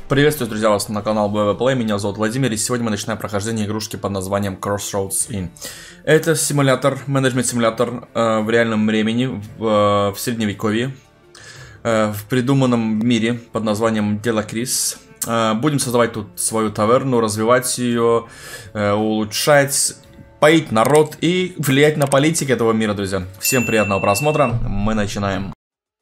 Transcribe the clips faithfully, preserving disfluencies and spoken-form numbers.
Приветствую, друзья, вас на канал би ви Play. Меня зовут Владимир, и сегодня мы начинаем прохождение игрушки под названием Crossroads Inn. Это симулятор, менеджмент-симулятор э, в реальном времени, в, э, в средневековье, э, в придуманном мире под названием Делла Крис. Э, будем создавать тут свою таверну, развивать ее, э, улучшать, поить народ и влиять на политики этого мира, друзья. Всем приятного просмотра, мы начинаем.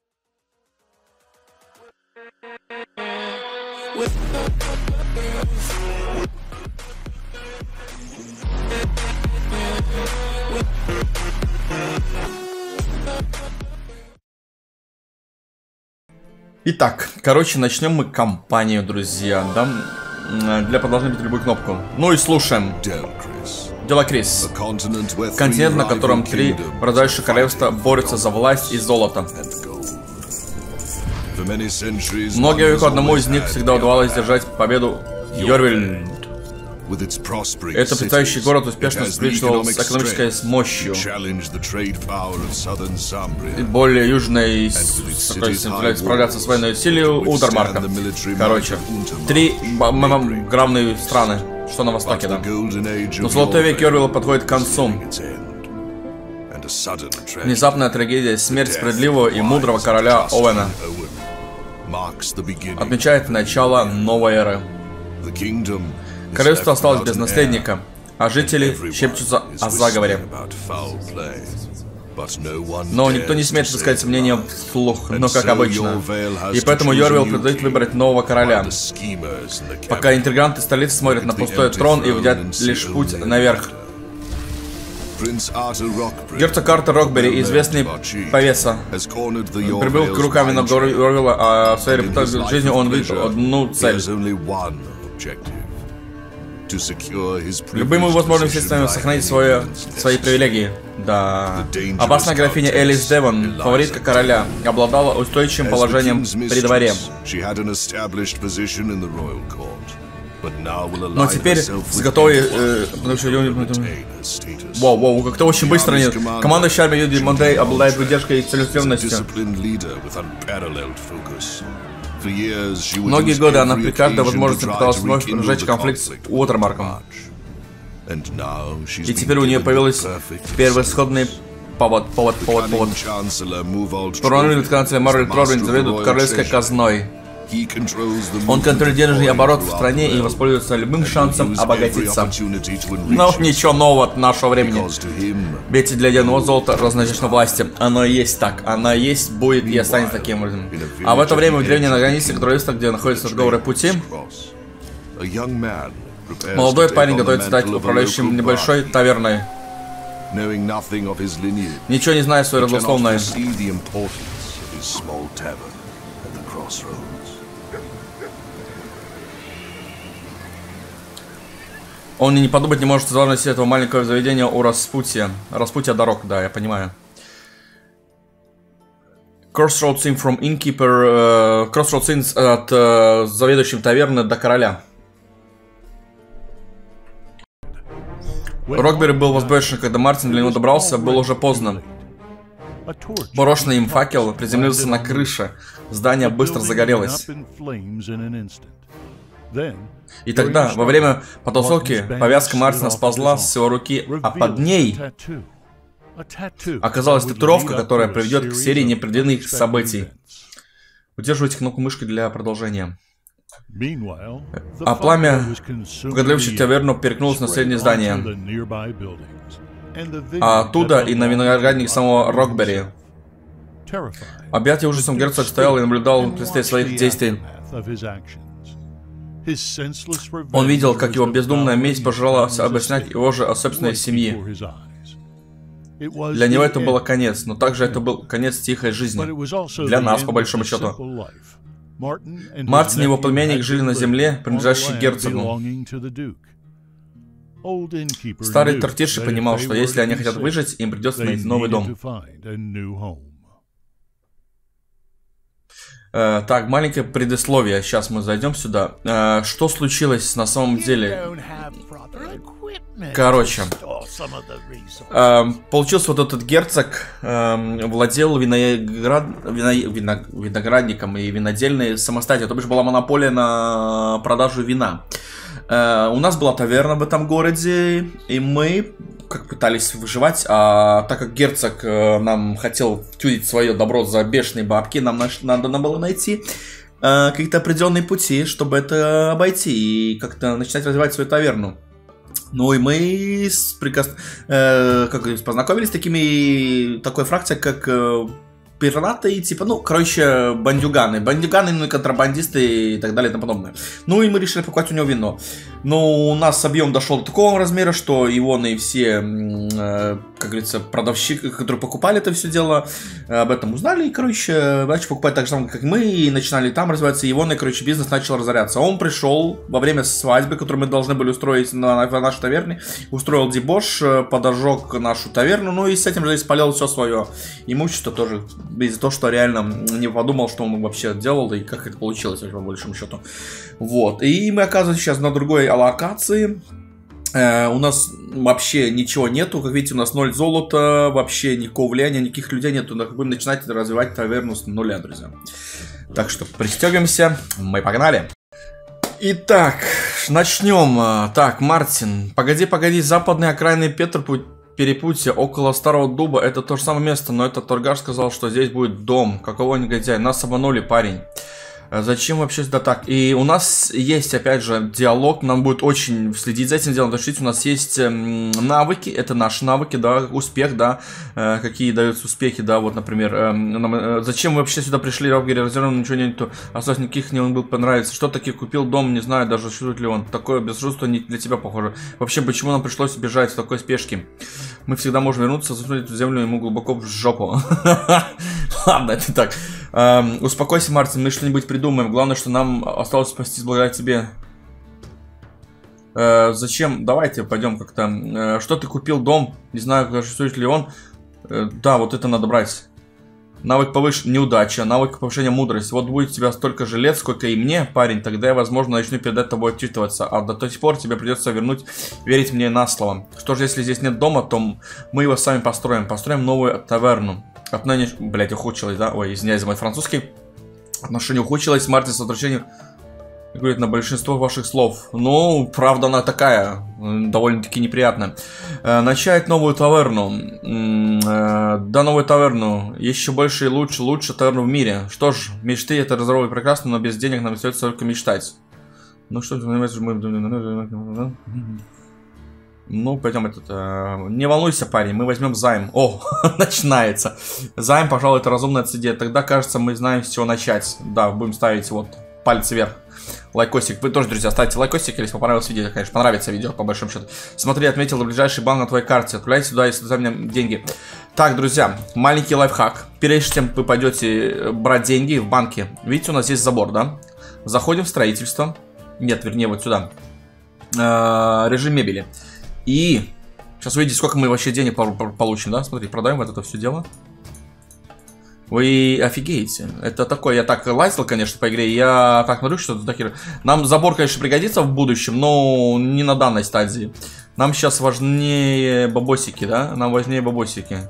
Итак, короче, начнем мы кампанию, друзья, да? Для продолжения бить любую кнопку. Ну и слушаем. Делла Крис. Континент, на котором три рождающих королевства борются за власть и золото. Многие веков одному из них всегда удавалось держать победу Йорвильд. Это потрясающий город успешно встречал с экономической мощью. И более южной справляться с военной силой Удермарка. Короче, три главные страны, что на востоке, да. Но золотой век Йорвилла подходит к концу. Внезапная трагедия, смерть справедливого и мудрого короля Оуэна отмечает начало новой эры. Королевство осталось без наследника, а жители шепчутся о заговоре. Но никто не смеет высказать мнение вслух, но как обычно. И поэтому Йорвилл предложит выбрать нового короля. Пока интриганты столицы смотрят на пустой трон и видят лишь путь наверх. Герцог Артур Рокбери, известный повеса, прибыл к руками на гору Йорвилла, а в своей репутации жизни он видел одну цель. Любыми возможными средствами сохранить свое, свои привилегии. Да. Опасная графиня Элис Девон, фаворитка короля, обладала устойчивым положением при дворе. Но теперь с готовой... Э, Воу, воу, как-то очень быстро нет. Командующий армией Юди Мондей обладает выдержкой и целеустремленностью. Многие годы она при каждой возможности пыталась вновь разжечь конфликт с Уотермарком. И теперь у нее появился превосходный повод, повод, повод, повод. Парламентарный канцлер Марвел Трорвин заведует королевской казной. Он контролирует денежный оборот в стране и воспользуется любым шансом обогатиться. Но ничего нового от нашего времени. Ведь для единого золота разнозначно власти. Оно и есть так. Оно есть, будет и останется таким образом. А в это время в деревне на границе королевства, где находятся торговые пути, молодой парень готовится стать управляющим небольшой таверной. Ничего не зная своей родословной. Он и не подумать не может о важности этого маленького заведения у распутья. Распутья дорог, да, я понимаю. Crossroads Inn from Innkeeper. Uh, Crossroads Inn от uh, заведующим таверны до короля. Рокбери был возбужден, когда Мартин для него добрался, было уже поздно. Брошенный им факел приземлился на крыше. Здание быстро загорелось. И тогда, во время потасовки, повязка Мартина сползла с его руки, а под ней оказалась татуировка, которая приведет к серии непредвиденных событий. Удерживайте кнопку мышки для продолжения. А пламя, угодлившее таверну, перекнулось на соседнее здание. А оттуда и на виноградник самого Рокбери. Объятый ужасом, герцог стоял и наблюдал предстоит своих действий. Он видел, как его бездумная месть пожелала объяснять его же о собственной семье. Для него это был конец, но также это был конец тихой жизни. Для нас, по большому счету. Мартин и его племянник жили на земле, принадлежащей герцогу. Старый трактирщик понимал, что если они хотят выжить, им придется найти новый дом. Uh, так, маленькое предисловие. Сейчас мы зайдем сюда. Uh, что случилось на самом деле? Короче, э, получился вот этот герцог, э, владел виноград, вино, вино, виноградником и винодельной самостоятельно, то бишь была монополия на продажу вина. Э, у нас была таверна в этом городе, и мы как пытались выживать, а так как герцог э, нам хотел втюдить свое добро за бешеные бабки, нам наш, надо было найти э, какие-то определенные пути, чтобы это обойти и как-то начинать развивать свою таверну. Ну и мы с, прикос... э, как говорится, познакомились с такими, такой фракцией, как э, пираты, и типа, ну, короче, бандюганы. Бандюганы, ну и контрабандисты и так далее и тому подобное. Ну и мы решили покупать у него вино. Но у нас объем дошел до такого размера, что его и все, э, как говорится, продавщики, которые покупали это все дело, э, об этом узнали. И, короче, начали покупать так же самое, как мы, и начинали там развиваться. Его, и, короче, бизнес начал разоряться. Он пришел во время свадьбы, которую мы должны были устроить на, на нашей таверне, устроил дебош, подожег нашу таверну, ну и с этим же испалил все свое имущество тоже. Из-за того, что реально не подумал, что он вообще делал и как это получилось, по большому счету. Вот. И мы оказываемся сейчас на другой локации. Э, у нас вообще ничего нету. Как видите, у нас ноль золота, вообще никакого влияния, никаких людей нету. Будем начинать развивать таверну с нуля, друзья. Так что пристегиваемся. Мы погнали. Итак, начнем. Так, Мартин. Погоди, погоди. Западные окраины Петербурга. Перепутье около Старого Дуба, это то же самое место, но этот торгаш сказал, что здесь будет дом. Какого негодяя, нас обманули, парень. Зачем вообще сюда так? И у нас есть, опять же, диалог, нам будет очень следить за этим делом, потому что у нас есть эм, навыки, это наши навыки, да, успех, да, э, какие даются успехи, да, вот, например, э, нам, э, зачем мы вообще сюда пришли, Равгери, развернул, ничего нету, осталось никаких не он был понравится, что таки купил дом, не знаю даже, чувствует ли он, такое безрассудство не для тебя похоже. Вообще, почему нам пришлось бежать в такой спешке? Мы всегда можем вернуться, засунуть эту землю ему глубоко в жопу. Ладно, это так. Эм, успокойся, Мартин, мы что-нибудь придумаем. Главное, что нам осталось спастись благодаря тебе. Э, зачем? Давайте пойдем как-то. Э, что ты купил дом? Не знаю, существует ли он. Э, да, вот это надо брать. Навык повышения неудача, навык повышения мудрости. Вот будет у тебя столько же лет, сколько и мне, парень. Тогда я, возможно, начну перед тобой отчитываться. А до тех пор тебе придется вернуть, верить мне на слово. Что же, если здесь нет дома, то мы его сами построим. Построим новую таверну. Отныне, блять, ухудшилось, да? Ой, извиняюсь за мой французский. Отношение ухудшилось, Мартин с возвращением говорит на большинство ваших слов. Ну, правда, она такая, довольно-таки неприятная. Э, начать новую таверну. Э, да, новую таверну. Еще больше и лучше, лучше таверну в мире. Что ж, мечты это здорово и прекрасно, но без денег нам остается только мечтать. Ну что, мы... Ну, пойдем этот... Э, не волнуйся, парень, мы возьмем займ. О, начинается. Займ, пожалуй, это разумная идея. Тогда, кажется, мы знаем, с чего начать. Да, будем ставить вот пальцы вверх. Лайкосик. Вы тоже, друзья, ставьте лайкосик, если понравилось видео. Конечно, понравится видео, по большому счету. Смотри, отметил ближайший банк на твоей карте. Отправляйте сюда, если за меня деньги. Так, друзья, маленький лайфхак. Прежде чем вы пойдете брать деньги в банке, видите, у нас есть забор, да? Заходим в строительство. Нет, вернее, вот сюда. Э-э, режим мебели. И сейчас увидите, сколько мы вообще денег получим, да? Смотри, продаем вот это все дело. Вы офигеете. Это такое, я так лазил, конечно, по игре. Я так смотрю, что такие... Нам забор, конечно, пригодится в будущем, но не на данной стадии. Нам сейчас важнее бабосики, да? Нам важнее бабосики.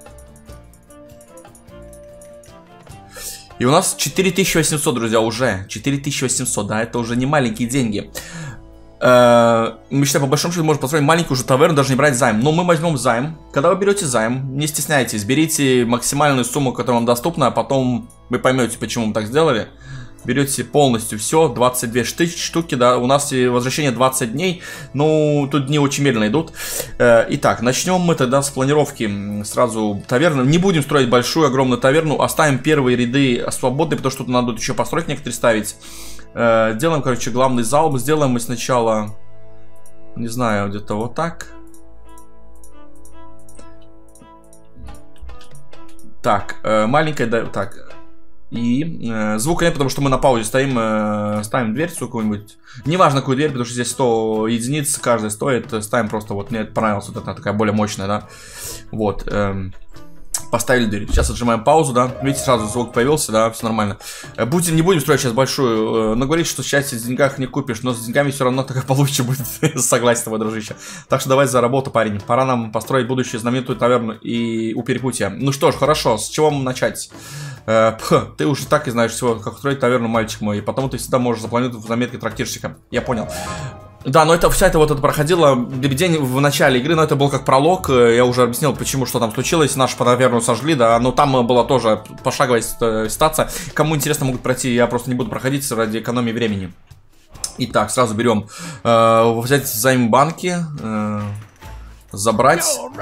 И у нас четыре тысячи восемьсот, друзья, уже. четыре тысячи восемьсот, да? Это уже не маленькие деньги. Мы считаем, по большому счету, можно построить маленькую уже таверну, даже не брать займ. Но мы возьмем займ. Когда вы берете займ, не стесняйтесь, берите максимальную сумму, которая вам доступна, а потом вы поймете, почему мы так сделали. Берете полностью все, двадцать две штуки, да, у нас возвращение двадцать дней, ну, тут дни очень медленно идут. Итак, начнем мы тогда с планировки сразу таверны. Не будем строить большую, огромную таверну, оставим первые ряды свободные, потому что тут надо еще постройки некоторые ставить. Делаем, короче, главный зал. Сделаем мы сначала, не знаю, где-то вот так. Так, маленькая, да, так. И э, звука нет, потому что мы на паузе стоим, э, ставим дверцу какую-нибудь. Неважно, какую дверь, потому что здесь сто единиц, каждая стоит. Ставим просто, вот мне понравилась вот эта такая более мощная, да. Вот. Э, Поставили дверь. Сейчас отжимаем паузу, да. Видите, сразу звук появился, да, все нормально. Будем, не будем строить сейчас большую. Но говорить, что счастье в деньгах не купишь, но с деньгами все равно такая получше будет. Согласен с тобой, дружище. Так что давай за работу, парень. Пора нам построить будущую знаменитую таверну и у перепутья. Ну что ж, хорошо. С чего начать? Пх, ты уже так и знаешь всего, как строить таверну, мальчик мой. И потому ты всегда можешь запланировать в заметке трактирщика. Я понял. Да, но это вся это вот это проходило день в начале игры, но это был как пролог. Я уже объяснил, почему, что там случилось. Нашу таверну сожгли, да, но там была тоже пошаговая ситуация. Кому интересно, могут пройти, я просто не буду проходить ради экономии времени. Итак, сразу берем, э, взять займ банки, э, забрать.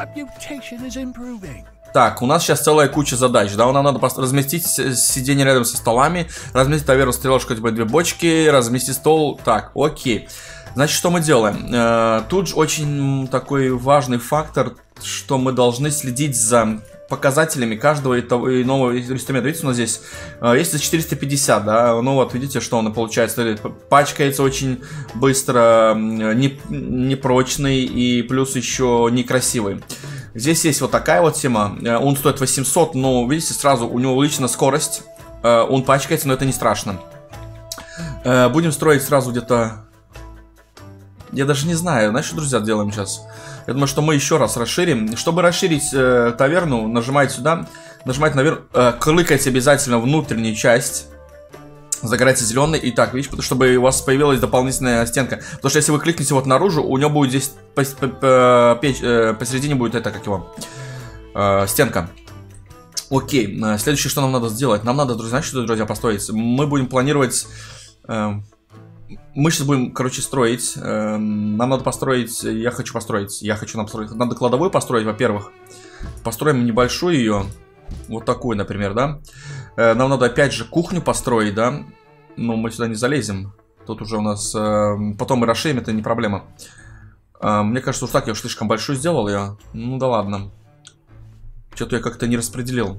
Так, у нас сейчас целая куча задач, да, нам надо разместить сиденье рядом со столами, разместить таверну стрелочкой, типа две бочки, разместить стол, так, окей. Значит, что мы делаем? Э, тут же очень такой важный фактор, что мы должны следить за показателями каждого иного инструмента. Видите, у нас здесь э, есть за четыреста пятьдесят, да, ну вот, видите, что он получается, пачкается очень быстро, не, непрочный и плюс еще некрасивый. Здесь есть вот такая вот тема, он стоит восемьсот, но, видите, сразу у него увеличена скорость, э, он пачкается, но это не страшно. Э, будем строить сразу где-то... Я даже не знаю, знаешь, что, друзья, делаем сейчас? Я думаю, что мы еще раз расширим. Чтобы расширить э, таверну, нажимаете сюда, нажимаете наверх, э, кликайте обязательно внутреннюю часть, загорается зеленый. И так, видите, чтобы у вас появилась дополнительная стенка. Потому что если вы кликнете вот наружу, у него будет здесь по, по, по, печь, э, посередине будет это, как его, э, стенка. Окей, следующее, что нам надо сделать? Нам надо, друзья, знаете, что, друзья, построить? Мы будем планировать... Э, Мы сейчас будем, короче, строить. Нам надо построить. Я хочу построить. Я хочу нам построить. Надо кладовую построить, во-первых. Построим небольшую ее. Вот такую, например, да. Нам надо опять же кухню построить, да. Но мы сюда не залезем. Тут уже у нас... Потом мы расширим, это не проблема. Мне кажется, уж так я уж слишком большую сделал ее. Ну да ладно. Что-то я как-то не распределил.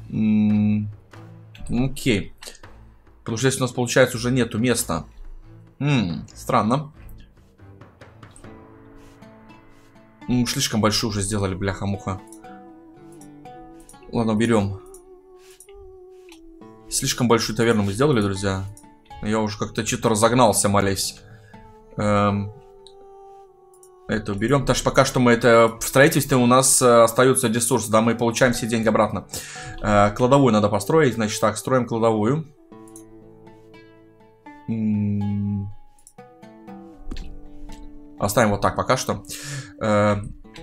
Окей. Потому что здесь у нас, получается, уже нету места. Ммм, странно. М, слишком большую уже сделали, бляха-муха. Ладно, берем. Слишком большую таверну мы сделали, друзья. Я уже как-то что-то разогнался, молясь. Эм, это уберем. Потому что пока что мы это... В строительстве у нас э, остается ресурс, да, мы получаем все деньги обратно. Э, кладовую надо построить. Значит, так, строим кладовую. Оставим вот так пока что. Э,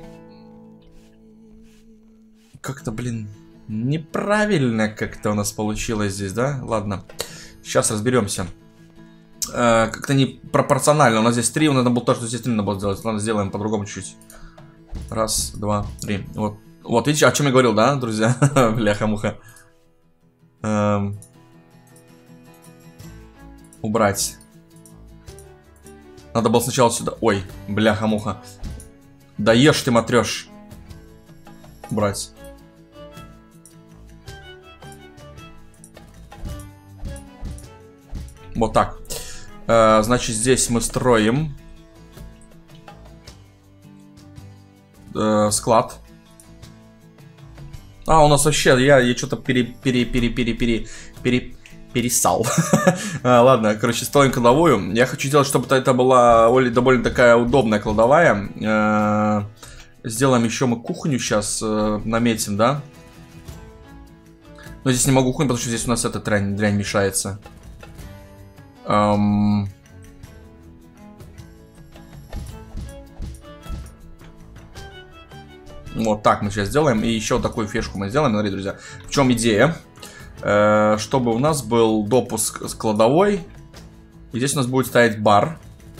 Как-то, блин, неправильно как-то у нас получилось здесь, да? Ладно, сейчас разберемся. Э, Как-то не пропорционально. У нас здесь три, у нас надо было то, что здесь три надо было сделать. Ладно, сделаем по-другому чуть-чуть. Раз, два, три. Вот, вот видите, о чем я говорил, да, друзья? Бляха-муха. Эм... Убрать. Надо было сначала сюда. Ой, бляха-муха. Да ешь ты, матрёшь. Убрать. Вот так. Э, значит, здесь мы строим э, склад. А, у нас вообще, я, я что-то пере, пере, пере, пере, пере, пере, пересал. а, ладно, короче, строим кладовую. Я хочу сделать, чтобы это была довольно такая удобная кладовая. Э, сделаем еще мы кухню сейчас, э, наметим, да? Но здесь не могу кухню, потому что здесь у нас эта дрянь, дрянь мешается. Эм... Вот так мы сейчас сделаем. И еще такую фишку мы сделаем. Смотрите, друзья. В чем идея? Э, чтобы у нас был допуск с кладовой. И здесь у нас будет стоять бар.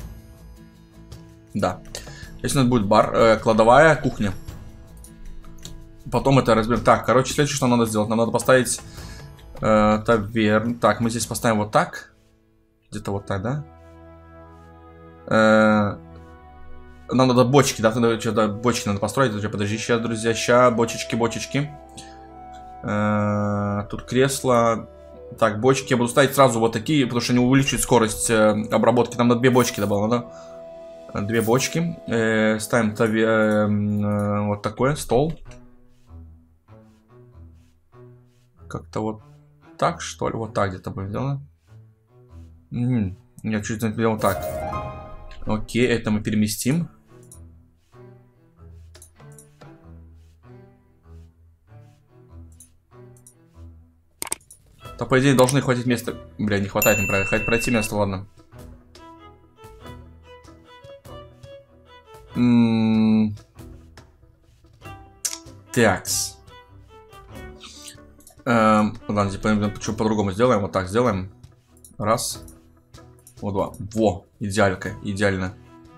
Да. Здесь у нас будет бар, э, кладовая, кухня. Потом это разберем. Так, короче, следующее, что нам надо сделать. Нам надо поставить э, таверн. Так, мы здесь поставим вот так. Где-то вот так, да? Э, нам надо бочки, да? Что-то бочки надо построить. Подожди, сейчас, друзья. Сейчас, бочечки, бочечки. Э, тут кресло. Так, бочки. Я буду ставить сразу вот такие, потому что они увеличивают скорость э, обработки. Нам на две бочки добавил, да? Две бочки. Э, ставим таве, э, э, вот такой стол. как-то вот так, что ли? Вот так где-то будет сделано. М-м, я чуть не сделал так. Окей, это мы переместим. То, по идее, должны хватить места. Бля, не хватает им пройти. Хоть пройти место, ладно. М-м- Такс. Эм, ладно, типа, что по-другому сделаем. Вот так сделаем. Раз. Вот два. Во, идеалька, идеально.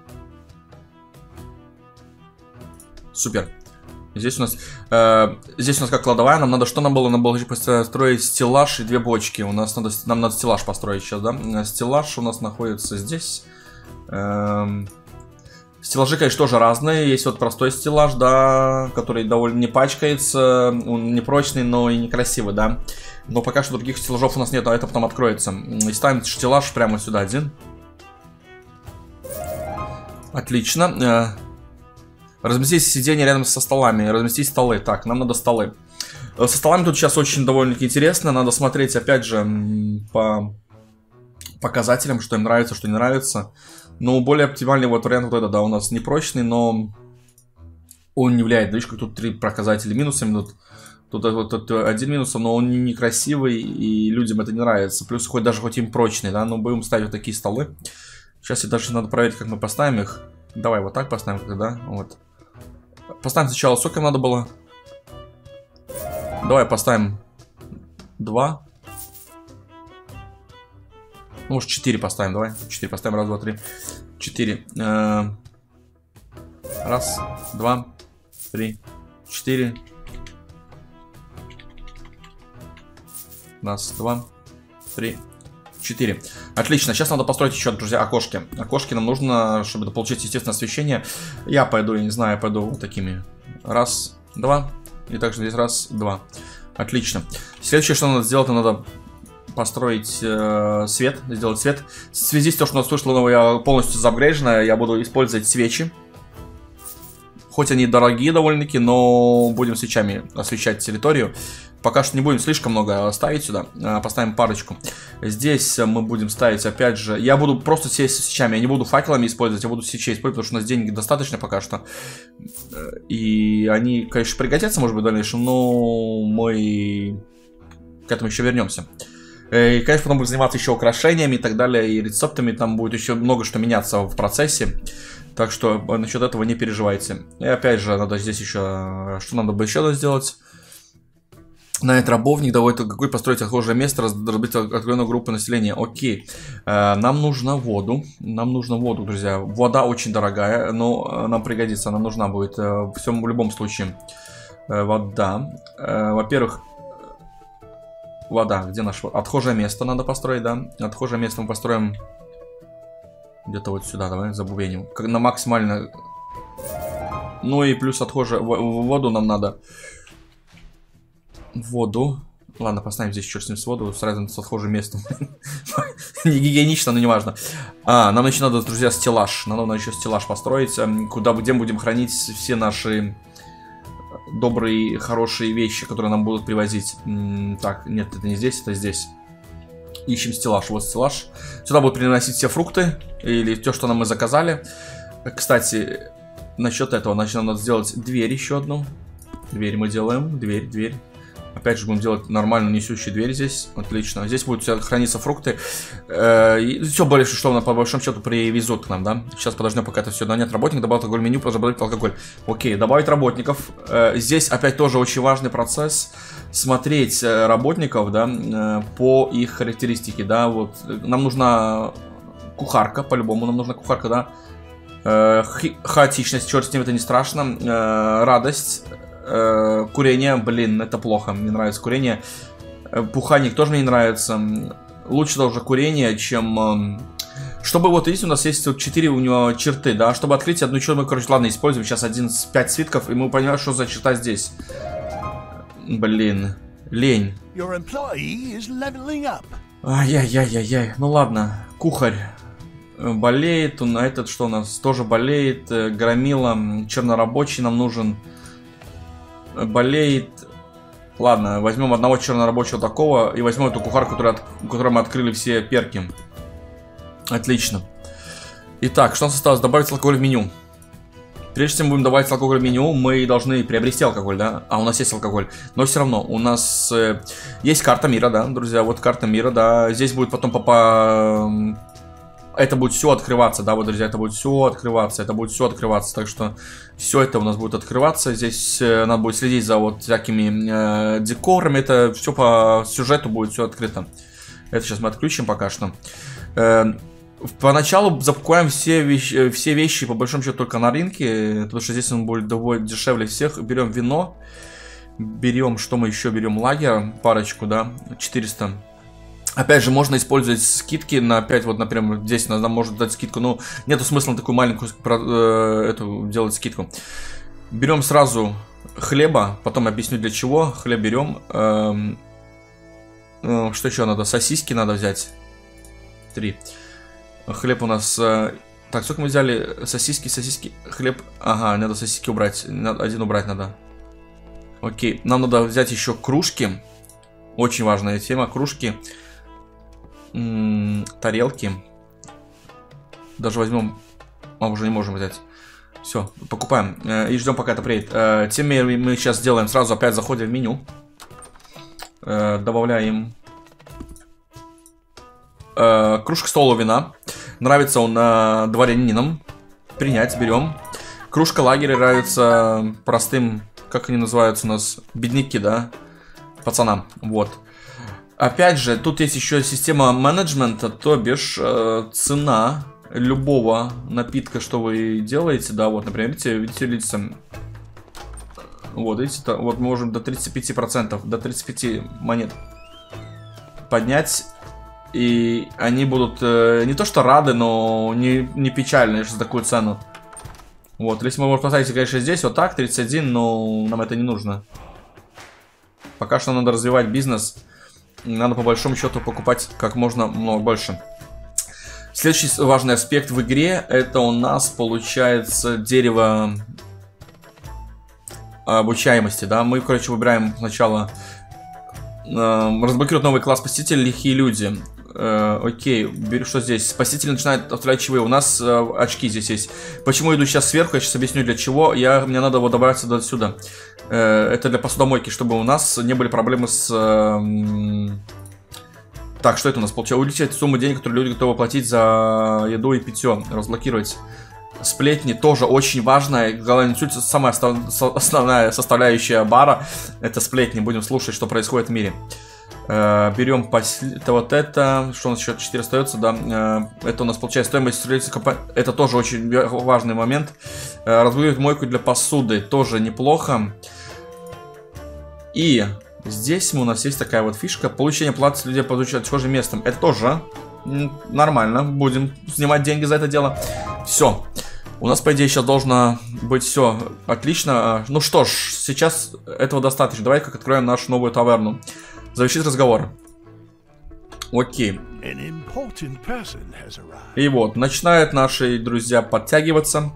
Супер. Здесь у нас, э, здесь у нас как кладовая. Нам надо, что нам было? Нам было построить стеллаж и две бочки. У нас надо, нам надо стеллаж построить сейчас, да? Стеллаж у нас находится здесь. Эм, стеллажи, конечно, тоже разные. Есть вот простой стеллаж, да, который довольно не пачкается. Он непрочный, но и некрасивый, да. Но пока что других стеллажов у нас нет, а это потом откроется. И ставим стеллаж прямо сюда один. Отлично. Разместить сиденья рядом со столами. Разместить столы. Так, нам надо столы. Со столами тут сейчас очень довольно-таки интересно. Надо смотреть, опять же, по показателям, что им нравится, что не нравится. Но более оптимальный вот вариант вот это, да, у нас непрочный, но он не влияет. Видишь, как тут три показателя минусами. Тут, тут, тут, тут один минус, но он некрасивый, и людям это не нравится. Плюс хоть даже хоть им прочный, да, но будем ставить вот такие столы. Сейчас я даже надо проверить, как мы поставим их. Давай вот так поставим, когда, вот. Поставим сначала, сколько надо было. Давай поставим два. Ну, может, четыре поставим, давай. четыре поставим, раз, два, три. четыре. Раз, два, три, четыре. Раз, два, три, четыре. Отлично. Сейчас надо построить еще, друзья, окошки. Окошки нам нужно, чтобы получить естественное освещение. Я пойду, я не знаю, я пойду вот такими. Раз, два. И также здесь раз, два. Отлично. Следующее, что надо сделать, надо построить э, свет, сделать свет. В связи с тем, что у нас вышло новое полностью заапгрейджено, я буду использовать свечи. Хоть они дорогие довольно-таки, но будем свечами освещать территорию. Пока что не будем слишком много ставить сюда. Поставим парочку. Здесь мы будем ставить, опять же... Я буду просто сесть свечами. Я не буду факелами использовать, я буду свечей использовать, потому что у нас денег достаточно пока что. И они, конечно, пригодятся, может быть, в дальнейшем, но мы к этому еще вернемся. И, конечно, потом будем заниматься еще украшениями и так далее, и рецептами. Там будет еще много что меняться в процессе. Так что насчет этого не переживайте. И опять же, надо здесь еще... Что надо бы еще сделать? Нанять рабовник, давай какой построить отхожее место, разбить откровенную группу населения. Окей. Нам нужна воду. Нам нужна воду, друзья. Вода очень дорогая, но нам пригодится. Она нужна будет в всем, в любом случае. Вода. Во-первых, вода. Где наше отхожее место надо построить, да? Отхожее место мы построим где-то вот сюда, давай, забубеним. Как на максимально. Ну и плюс отхожее воду нам надо. Воду. Ладно, поставим здесь черт с ним с воду, сразу с отхожим местом. Не гигиенично, но не важно. А, нам еще надо, друзья, стеллаж. Нам надо еще стеллаж построить, куда где будем хранить все наши добрые, хорошие вещи, которые нам будут привозить. Так, нет, это не здесь, это здесь. Ищем стеллаж. Вот стеллаж. Сюда будут приносить все фрукты или то, что нам мы заказали. Кстати, насчет этого, значит, нам надо сделать дверь еще одну. Дверь мы делаем. Дверь, дверь. Опять же, будем делать нормально несущую дверь здесь. Отлично. Здесь будут храниться фрукты. Э, и все больше, что на по большому счету привезут к нам, да? Сейчас подождем, пока это все нанят. Работник добавить алкоголь меню, добавить алкоголь. Окей, добавить работников. Э, здесь опять тоже очень важный процесс. Смотреть работников, да, э, по их характеристике, да. Вот нам нужна кухарка, по-любому нам нужна кухарка, да. Э, хаотичность, черт с ним, это не страшно. Э, радость. Э, курение, блин, это плохо, мне нравится курение. Э, пуханик тоже мне не нравится. Лучше даже курение, чем... Э, чтобы вот, видите, у нас есть вот четыре у него черты, да. Чтобы открыть одну черту, мы, короче, ладно, используем сейчас один с пять свитков, и мы понимаем, что за черта здесь. Блин, лень. Ай-яй-яй-яй-яй. Ну ладно, кухарь болеет, он, а этот что у нас тоже болеет. Громила, чернорабочий нам нужен. Болеет. Ладно, возьмем одного чернорабочего такого и возьмем эту кухарку, которая, у которой мы открыли все перки. Отлично. Итак, что у нас осталось? Добавить алкоголь в меню. Прежде чем будем добавить алкоголь в меню, мы должны приобрести алкоголь, да? А у нас есть алкоголь. Но все равно, у нас э, есть карта мира, да, друзья? Вот карта мира, да. Здесь будет потом по... Это будет все открываться, да, вот, друзья, это будет все открываться, это будет все открываться. Так что все это у нас будет открываться. Здесь э, надо будет следить за вот всякими э, декорами. Это все по сюжету будет все открыто. Это сейчас мы отключим пока что. Э, Поначалу закупаем все вещи, все вещи, по большому счету, только на рынке, потому что здесь он будет довольно дешевле всех. Берем вино, берем, что мы еще берем, лагерь, парочку, да, четыреста. Опять же, можно использовать скидки на пять, вот, например, здесь нам может дать скидку, но нету смысла на такую маленькую э, эту делать скидку. Берем сразу хлеба, потом объясню для чего. Хлеб берем. Э, э, что еще надо? Сосиски надо взять. Три. Хлеб у нас... Э, так, сколько мы взяли? Сосиски, сосиски, хлеб. Ага, надо сосиски убрать. Один убрать надо. Окей. Нам надо взять еще кружки. Очень важная тема. Кружки. М-м, тарелки. Даже возьмем... А, уже не можем взять. Все, покупаем. Э, и ждем, пока это приедет. Э, тем мы, мы сейчас сделаем. Сразу опять заходим в меню. Э, добавляем... Э, кружка столового вина. Нравится он э, дворянином. Принять, берем. Кружка лагеря нравится простым, как они называются у нас, бедняки, да, пацанам. Вот. Опять же, тут есть еще система менеджмента, то бишь э, цена любого напитка, что вы делаете, да, вот, например, видите, видите лица. Вот, видите, то, вот мы можем до тридцати пяти процентов, до тридцати пяти монет поднять. И они будут э, не то что рады, но не, не печальны за такую цену. Вот, если мы можем поставить, конечно, здесь вот так, тридцать один, но нам это не нужно. Пока что надо развивать бизнес. Надо по большому счету покупать как можно много больше. Следующий важный аспект в игре, это у нас получается дерево обучаемости, да. Мы, короче, выбираем сначала э, разблокировать новый класс спасителей, лихие люди. Э, окей, что здесь? Спасители начинают оставлять чаевые. У нас э, очки здесь есть. Почему я иду сейчас сверху? Я сейчас объясню для чего. Я, мне надо вот добраться до сюда. Э, это для посудомойки, чтобы у нас не были проблемы с... Э, так, что это у нас получилось? Увеличить сумму денег, которые люди готовы платить за еду и питье. Разблокировать. Сплетни тоже очень важно. Главное, самая основная составляющая бара — это сплетни. Будем слушать, что происходит в мире. Э, берем пос... это вот это. Что у нас еще четыре остается, да. Э, это у нас получается стоимость строительства. Это тоже очень важный момент. Э, Разблокировать мойку для посуды. Тоже неплохо. И здесь у нас есть такая вот фишка. Получение платы с людей получают схожим местом. Это тоже нормально. Будем снимать деньги за это дело. Все. У нас, по идее, сейчас должно быть все отлично. Ну что ж, сейчас этого достаточно. Давай-ка откроем нашу новую таверну. Завершить разговор. Окей. И вот, начинают наши друзья подтягиваться.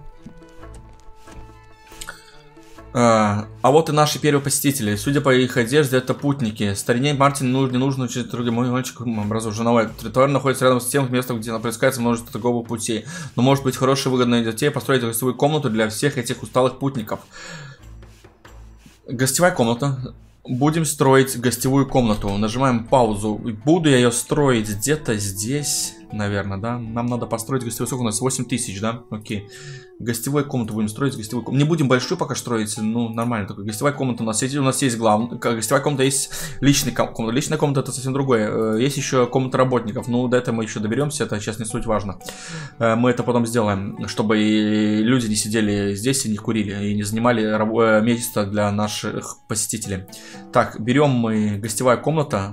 А, а вот и наши первые посетители. Судя по их одежде, это путники. Старине Мартин не нужно учить другим мальчикам образу. Новая таверна находится рядом с тем местом, где напрыскается множество торговых путей. Но может быть хорошей выгодной для детей построить гостевую комнату для всех этих усталых путников. Гостевая комната. Будем строить гостевую комнату. Нажимаем паузу. Буду я ее строить где-то здесь, наверное, да? Нам надо построить гостевую. Сколько у нас? восемь тысяч, да? Окей. Гостевую комнату будем строить. Гостевую комнату. Не будем большую пока строить. Ну, нормально. Только гостевая комната у нас есть. У нас есть главная. Гостевая комната есть. Личная комната. Личная комната — это совсем другое. Есть еще комната работников. Ну, до этого мы еще доберемся. Это сейчас не суть важно. Мы это потом сделаем. Чтобы и люди не сидели здесь и не курили. И не занимали место для наших посетителей. Так, берем мы гостевая комната.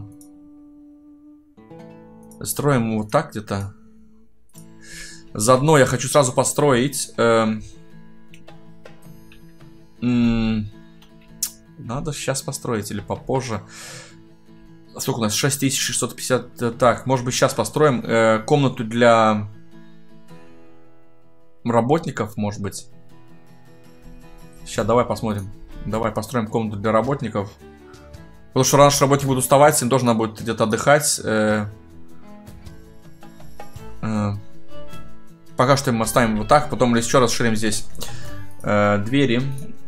Строим вот так где-то. Заодно я хочу сразу построить. Эм, м, надо сейчас построить или попозже. Сколько у нас? шесть тысяч шестьсот пятьдесят. Так, может быть, сейчас построим э, комнату для работников, может быть. Сейчас давай посмотрим. Давай построим комнату для работников. Потому что раньше работник будет уставать, им должна будет где-то отдыхать. Э, э, пока что мы оставим вот так, потом еще расширим здесь э, двери.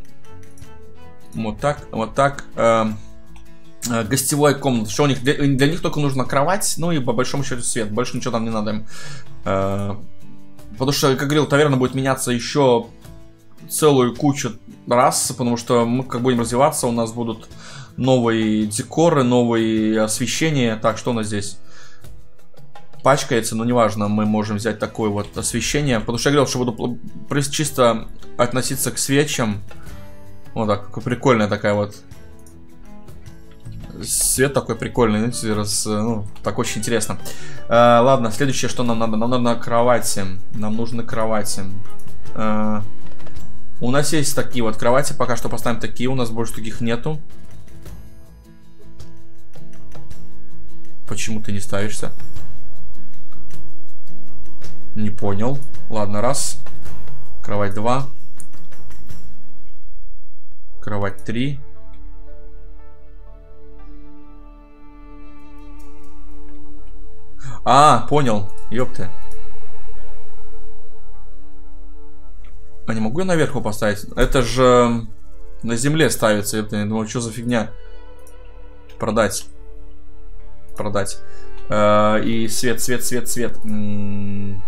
Вот так, вот так. Э, э, гостевая комната. Что у них? Для, для них только нужна кровать, ну и по большому счету свет. Больше ничего там не надо им. Э, потому что, как говорил, таверна будет меняться еще целую кучу раз, потому что мы как будем развиваться, у нас будут новые декоры, новые освещения. Так, что у нас здесь? Пачкается, но неважно, мы можем взять такое вот освещение. Потому что я говорил, что буду чисто относиться к свечам. Вот так, прикольная такая вот. Свет такой прикольный, раз, ну, так очень интересно. А, ладно, следующее, что нам надо? Нам надо кровати. Нам нужны кровати. А, у нас есть такие вот кровати, пока что поставим такие, у нас больше таких нету. Почему ты не ставишься? Не понял. Ладно, раз. Кровать два. Кровать три. А, понял. Ёпты. А не могу я наверху поставить? Это же на земле ставится. Я думаю, что за фигня? Продать. Продать. Э, и свет, свет, свет, свет. М-м-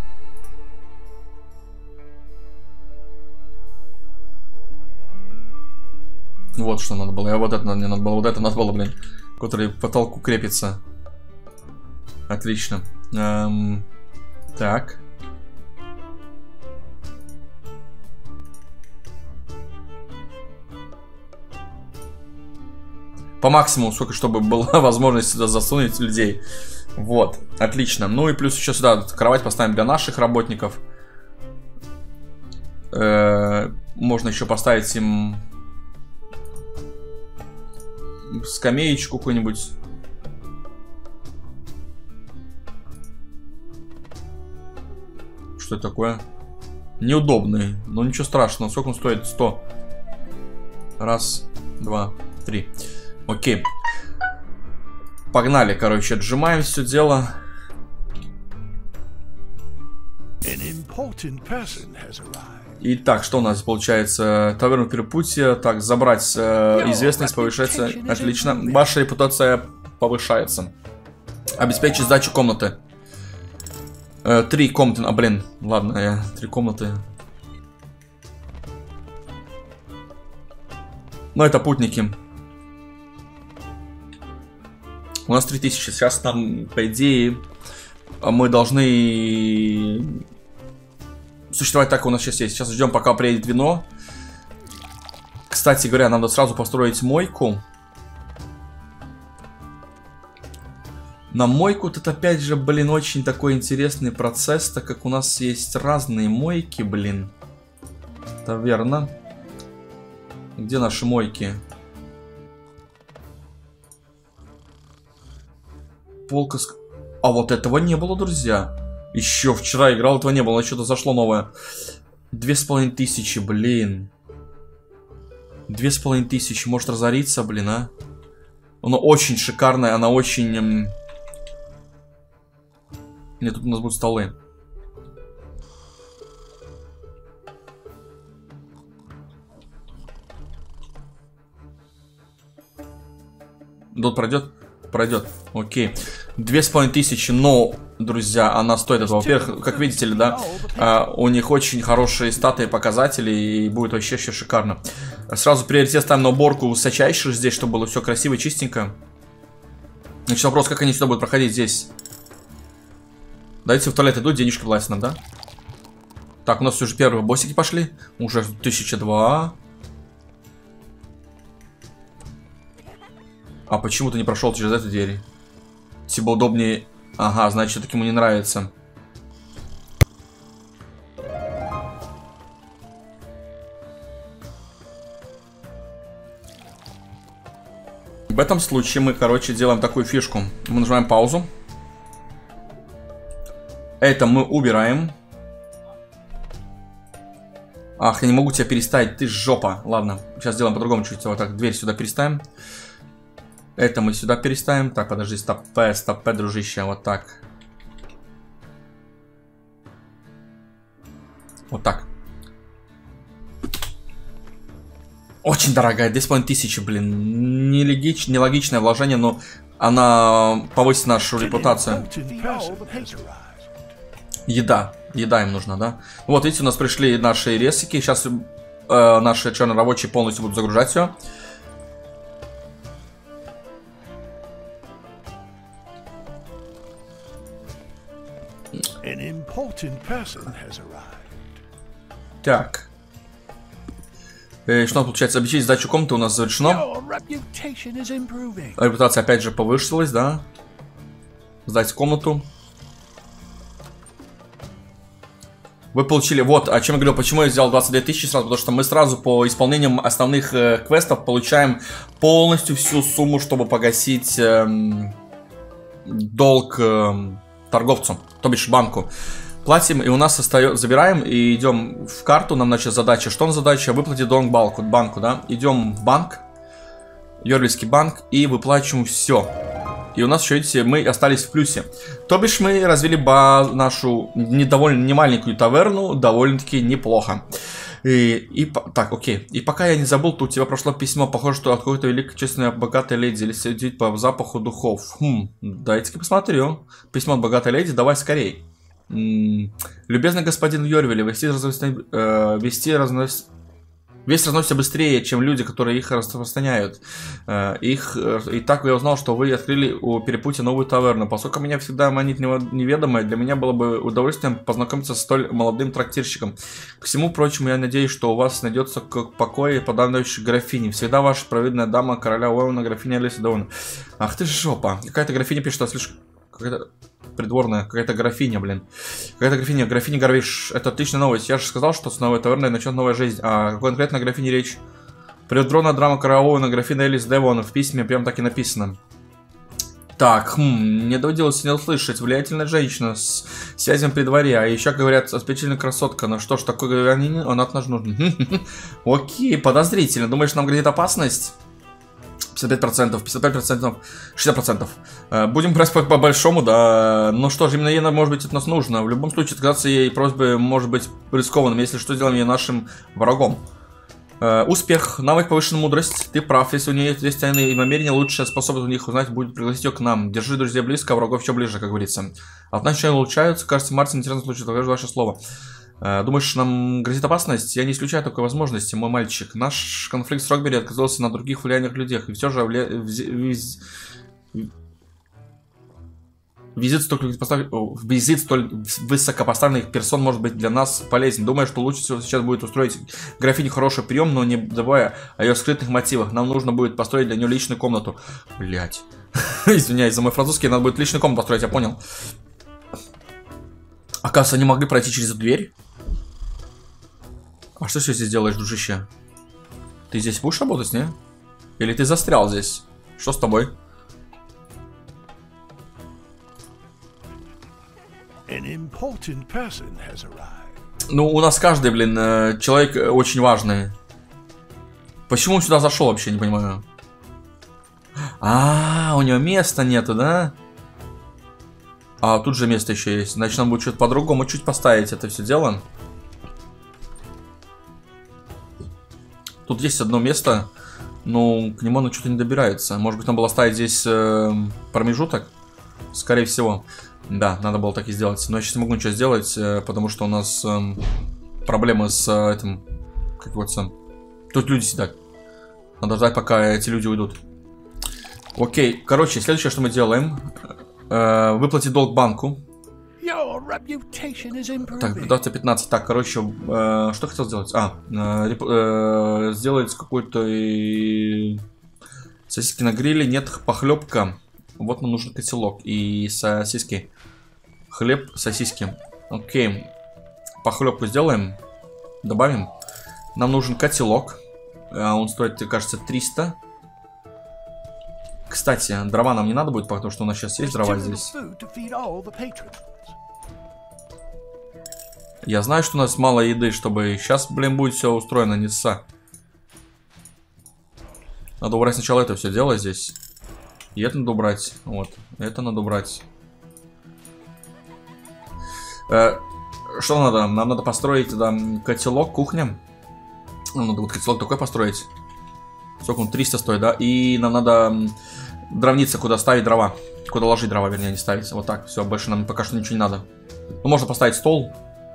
Вот что надо было. Я вот это не надо было. Вот это надо было, блин. Который к потолку крепится. Отлично. Эм, так. По максимуму, сколько, чтобы была возможность сюда засунуть людей. Вот, отлично. Ну и плюс еще сюда кровать поставим для наших работников. Э-э- можно еще поставить им скамеечку какую-нибудь. Что это такое? Неудобный. Но ничего страшного. Сколько он стоит? сто. Раз, два, три. Окей. Погнали, короче, отжимаем все дело. Итак, что у нас получается? Таверну перепутья. Так, забрать э, известность повышается. Отлично. Ваша репутация повышается. Обеспечить сдачу комнаты. Э, три комнаты. А, блин. Ладно, я три комнаты. Ну, это путники. У нас три тысячи. Сейчас нам, по идее, мы должны существовать так, как у нас сейчас есть. Сейчас ждем, пока приедет вино. Кстати говоря, надо сразу построить мойку. На мойку тут опять же, блин, очень такой интересный процесс, так как у нас есть разные мойки, блин. Таверна. Где наши мойки? Полка с... А вот этого не было, друзья. Еще вчера играл, этого не было, но что-то зашло новое. Две с половиной тысячи, блин. Две с половиной тысячи, может разориться, блин, а? Она очень шикарная, она очень... Нет, тут у нас будут столы. Тут пройдет? Пройдет. Окей. Две с половиной тысячи, но, друзья, она стоит этого. Во-первых, как видите ли, да, а, у них очень хорошие статы и показатели, и будет вообще еще шикарно. Сразу приоритет ставим на уборку высочайшую здесь, чтобы было все красиво и чистенько. Значит, вопрос, как они сюда будут проходить здесь. Дайте в туалет идут, денежки платят нам, да? Так, у нас уже первые боссики пошли. Уже тысяча два. А почему ты не прошел через эту дверь? Типа удобнее. Ага, значит, все-таки ему не нравится. В этом случае мы, короче, делаем такую фишку. Мы нажимаем паузу. Это мы убираем. Ах, я не могу тебя переставить, ты жопа. Ладно, сейчас сделаем по-другому чуть-чуть. Вот так, дверь сюда переставим. Это мы сюда переставим. Так, подожди, стоп, стоп, дружище, вот так. Вот так. Очень дорогая, две с половиной тысячи, блин. Нелогич, нелогичное вложение, но она повысит нашу репутацию. Еда. Еда им нужна, да? Вот, видите, у нас пришли наши ресики. Сейчас э, наши чернорабочие полностью будут загружать все. Так. Э, что получается? Обещать сдачу комнаты у нас завершено. Репутация опять же повысилась, да? Сдать комнату. Вы получили, вот, о чем я говорил, почему я сделал двадцать две тысячи сразу, потому что мы сразу по исполнениям основных э, квестов получаем полностью всю сумму, чтобы погасить э, долг э, торговцу, то бишь банку. Платим, и у нас остается, забираем и идем в карту, нам, значит, задача, что на задача? Выплатить долг банку, банку, да? Идем в банк, Йорвельский банк, и выплачиваем все. И у нас еще, видите, мы остались в плюсе. То бишь мы развили базу, нашу не довольно не маленькую таверну довольно-таки неплохо. И, и так, окей. И пока я не забыл, то у тебя прошло письмо. Похоже, что от какой-то великочестной богатой леди. Или следить по запаху духов. Хм, дайте-ка посмотрю. Письмо от богатой леди, давай скорей. М-м, любезный господин Йорвель, вести разносить... Э, вести разносить... Весть разносится быстрее, чем люди, которые их распространяют. Их, и так я узнал, что вы открыли у перепутья новую таверну. Поскольку меня всегда манит неведомое, для меня было бы удовольствием познакомиться с столь молодым трактирщиком. К всему прочему, я надеюсь, что у вас найдется покой по данной графине. Всегда ваша провидная дама короля Уэвна, графиня Алиса Доуна. Ах ты ж жопа. Какая-то графиня пишет, что слишком... Какая-то... Придворная, какая-то графиня, блин. Какая-то графиня, графиня Горвиш. Это отличная новость. Я же сказал, что с новой таверной начнет новая жизнь. А какой конкретно графине речь? Придворная драма Караона, графиня Элис Девон. В письме прям так и написано. Так, хм, мне доводилось не услышать. Влиятельная женщина с связями при дворе. А еще, говорят, ослепительная красотка. Ну что ж, такой гражданин, он от нас нужен. Окей, подозрительно. Думаешь, нам грозит опасность? пятьдесят пять процентов, пятьдесят пять процентов, шестьдесят процентов. Будем брать по, по большому, да. Ну что же, именно ей, может быть, от нас нужно. В любом случае, отказаться ей просьбы может быть рискованным, если что, сделаем ее нашим врагом. Успех, навык повышенная мудрость. Ты прав, если у нее есть тайные намерения, лучшая способность у них узнать будет пригласить ее к нам. Держи друзей близко, а врагов еще ближе, как говорится. От нас еще улучшаются. Кажется, Мартин, интересный случай, покажу ваше слово. Думаешь, нам грозит опасность? Я не исключаю такой возможности, мой мальчик. Наш конфликт с Рокбери отказался на других влиятельных людях. И все же вля... виз... визит, столь... визит столь высокопоставленных персон может быть для нас полезен. Думаю, что лучше всего сейчас будет устроить графине хороший прием, но не забывая о ее скрытых мотивах. Нам нужно будет построить для нее личную комнату. Блять. Извиняюсь за мой французский, надо будет личную комнату построить, я понял. Оказывается, они могли пройти через эту дверь? А что ты здесь делаешь, дружище? Ты здесь будешь работать, не? Или ты застрял здесь? Что с тобой? Ну, у нас каждый, блин, человек очень важный. Почему он сюда зашел, вообще не понимаю. А, у него места нету, да? А, тут же место еще есть. Значит, нам будет что-то по-другому чуть поставить это все дело. Тут есть одно место, но к нему оно что-то не добирается. Может быть, нам было ставить здесь э, промежуток? Скорее всего. Да, надо было так и сделать. Но я сейчас не могу ничего сделать, э, потому что у нас э, проблемы с э, этим... Как вот сам. Тут люди сидят. Надо ждать, пока эти люди уйдут. Окей, короче, следующее, что мы делаем. Э, выплатить долг банку. Так, двадцать пятнадцать. Так, короче, э, что хотел сделать? А, э, э, сделать какой-то и... сосиски на гриле. Нет, похлебка. Вот нам нужен котелок и сосиски. Хлеб, сосиски. Окей. Похлебку сделаем. Добавим. Нам нужен котелок. Он стоит, кажется, триста. Кстати, дрова нам не надо будет, потому что у нас сейчас есть дрова здесь. Я знаю, что у нас мало еды, чтобы... Сейчас, блин, будет все устроено, не сса. Надо убрать сначала это все дело здесь. И это надо убрать. Вот. Это надо убрать. Э, что надо? Нам надо построить да, котелок, кухня. Нам надо вот котелок такой построить. Сколько он? триста стоит, да? И нам надо дровница, куда ставить дрова. Куда ложить дрова, вернее, не ставить. Вот так. Все, больше нам пока что ничего не надо. Ну, можно поставить стол.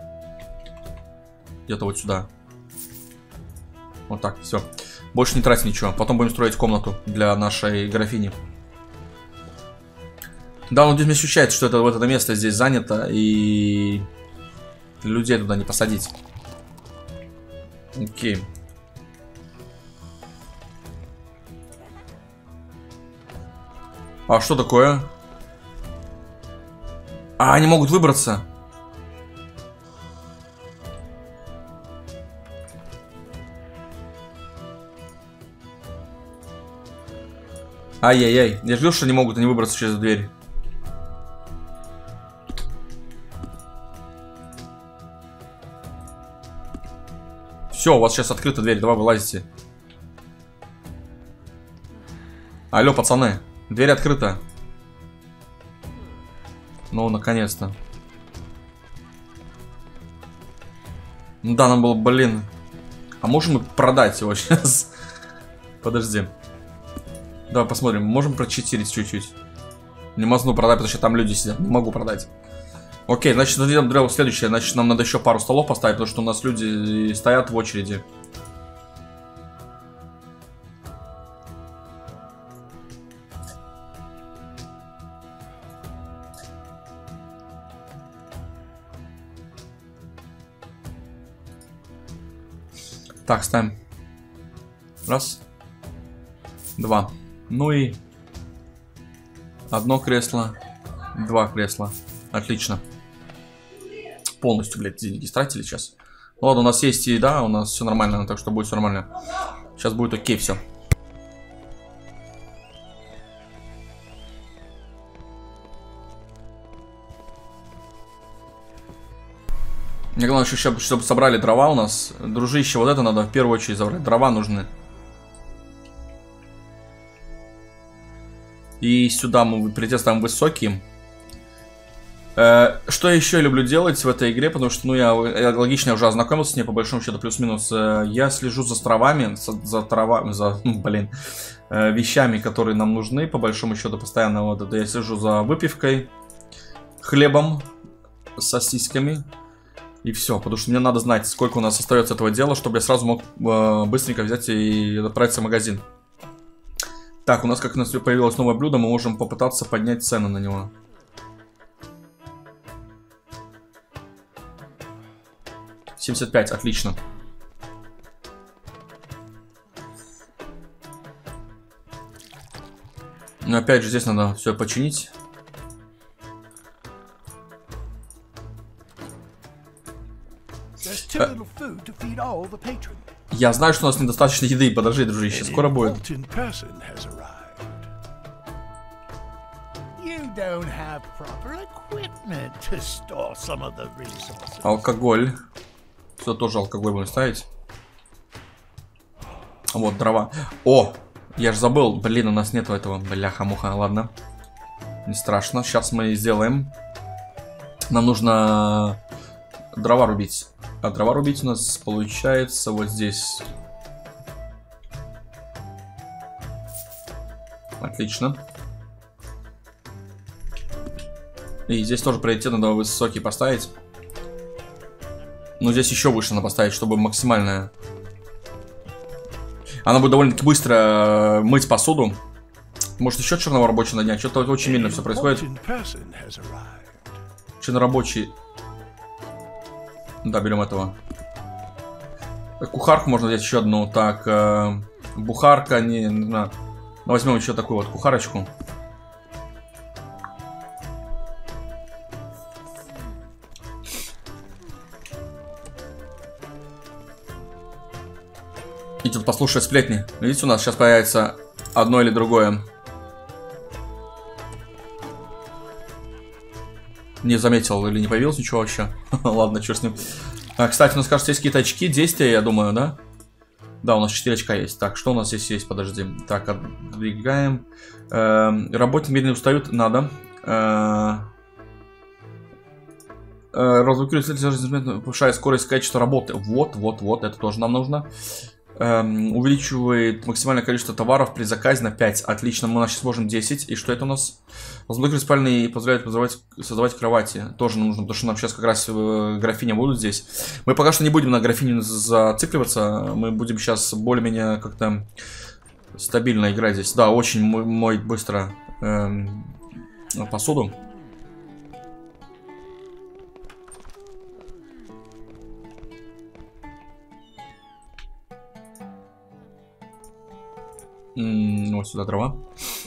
Где-то вот сюда. Вот так, все. Больше не тратить ничего. Потом будем строить комнату для нашей графини. Да, он здесь ощущается, что это вот это место здесь занято. И людей туда не посадить. Окей. А что такое? А, они могут выбраться. Ай-яй-яй. Я жду, что они могут они выбраться через дверь. Все, у вас сейчас открыта дверь. Давай вылазите. Алло, пацаны. Дверь открыта. Ну, наконец-то. Ну да, нам было, блин. А можем мы продать его сейчас? Подожди. Давай посмотрим. Можем прочитирить чуть-чуть. Не могу продать, потому что там люди сидят. Не могу продать. Окей, значит, делаем следующее. Значит, нам надо еще пару столов поставить, потому что у нас люди стоят в очереди. Так, ставим. Раз. Два. Ну и одно кресло. Два кресла. Отлично. Полностью, блядь, деньги стратили сейчас. Ну, ладно, у нас есть еда, у нас все нормально, так что будет все нормально. Сейчас будет окей все. Мне главное, еще, чтобы собрали дрова у нас. Дружище, вот это надо в первую очередь забрать. Дрова нужны. И сюда мы притестаем высокие. Э, что я еще люблю делать в этой игре, потому что, ну, я, я логично уже ознакомился с ней, по большому счету, плюс-минус. Э, я слежу за травами, за, за травами, за, ну, блин, э, вещами, которые нам нужны, по большому счету, постоянно. Вот это я слежу за выпивкой, хлебом, сосисками. И все, потому что мне надо знать, сколько у нас остается этого дела, чтобы я сразу мог э, быстренько взять и отправиться в магазин. Так, у нас как у нас появилось новое блюдо, мы можем попытаться поднять цены на него. семьдесят пять, отлично. Но опять же, здесь надо все починить. Я знаю, что у нас недостаточно еды. Подожди, дружище, скоро будет. Алкоголь. Сюда тоже алкоголь будем ставить. Вот, дрова. О, я же забыл. Блин, у нас нету этого. Бляха-муха, ладно. Не страшно. Сейчас мы сделаем. Нам нужно дрова рубить. А дрова рубить у нас получается вот здесь. Отлично. И здесь тоже приоритет надо высокий поставить. Но здесь еще выше надо поставить, чтобы максимальная. Она будет довольно-таки быстро мыть посуду. Может еще черного рабочего нанять? Что-то очень медленно все происходит. Чернорабочий. Да, берем этого. Кухарку можно взять еще одну. Так, э, бухарка, не, не знаю. Ну, возьмем еще такую вот кухарочку. И тут послушать сплетни. Видите, у нас сейчас появится одно или другое. Не заметил или не появилось ничего вообще. Ладно, черт с ним. А, кстати, у нас, кажется, есть какие-то очки действия, я думаю, да? Да, у нас четыре очка есть. Так, что у нас здесь есть? Подожди. Так, отдвигаем. Э, работники медленно устают. Надо. Э, э, Разблокирует, повышает скорость, качество работы. Вот, вот, вот. Это тоже нам нужно. Эм, увеличивает максимальное количество товаров при заказе на пять. Отлично, мы сейчас можем десять. И что это у нас? Разблокирует спальные и позволяет создавать, создавать кровати. Тоже нужно, потому что нам сейчас как раз э, графиня будут здесь. Мы пока что не будем на графиню зацикливаться. Мы будем сейчас более-менее как-то стабильно играть здесь. Да, очень моет быстро эм, посуду. Вот сюда трава.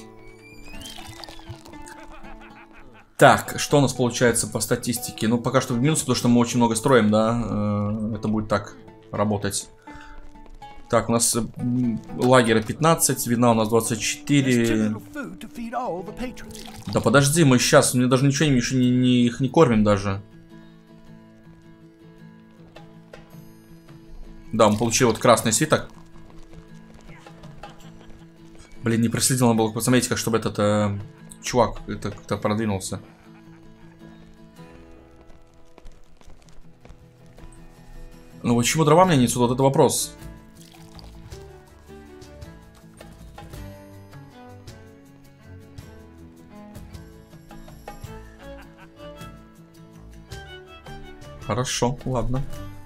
Так, что у нас получается по статистике? Ну, пока что в минус, потому что мы очень много строим, да. Это будет так работать. Так, у нас лагеря пятнадцать, вина у нас двадцать четыре. Да подожди, мы сейчас, мы даже ничего еще не, не, их не кормим даже. Да, мы получили вот красный свиток. Блин, не проследил, надо было посмотреть, как чтобы этот э, чувак это как-то продвинулся. Ну почему дрова мне несут? Вот это вопрос. Хорошо, ладно.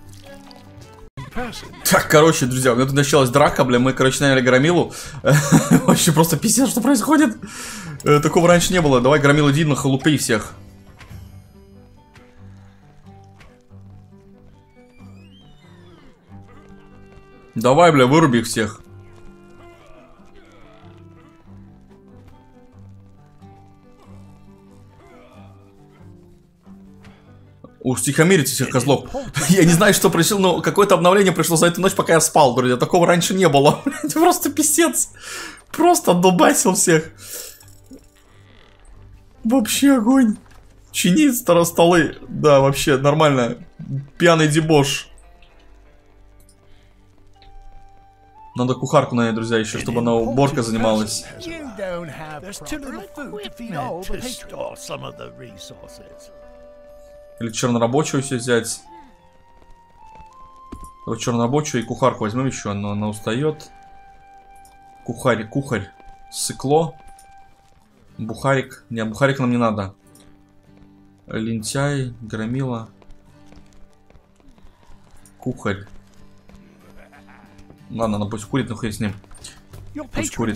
Так, короче, друзья, у меня тут началась драка, бля, мы, короче, наняли Громилу. Вообще просто пиздец, что происходит. Такого раньше не было. Давай, Громила, иди на халупей всех. Давай, бля, выруби их всех. Утихомирите всех козлов. Я не знаю, что пришло, но какое-то обновление пришло за эту ночь, пока я спал, друзья. Такого раньше не было. Просто писец. Просто отдолбасил всех. Вообще огонь. Чинить старостолы. Да, вообще нормально. Пьяный дебош. Надо кухарку нанять, друзья, еще, чтобы она уборкой занималась. Или чернорабочую все взять. Вот чернорабочую и кухарку возьмем еще, но она устает. Кухарь, кухарь. Сыкло. Бухарик. Не, бухарик нам не надо. Лентяй, Громила. Кухарь. Ладно, она пусть курит, но хрен с ним. Пусть курит.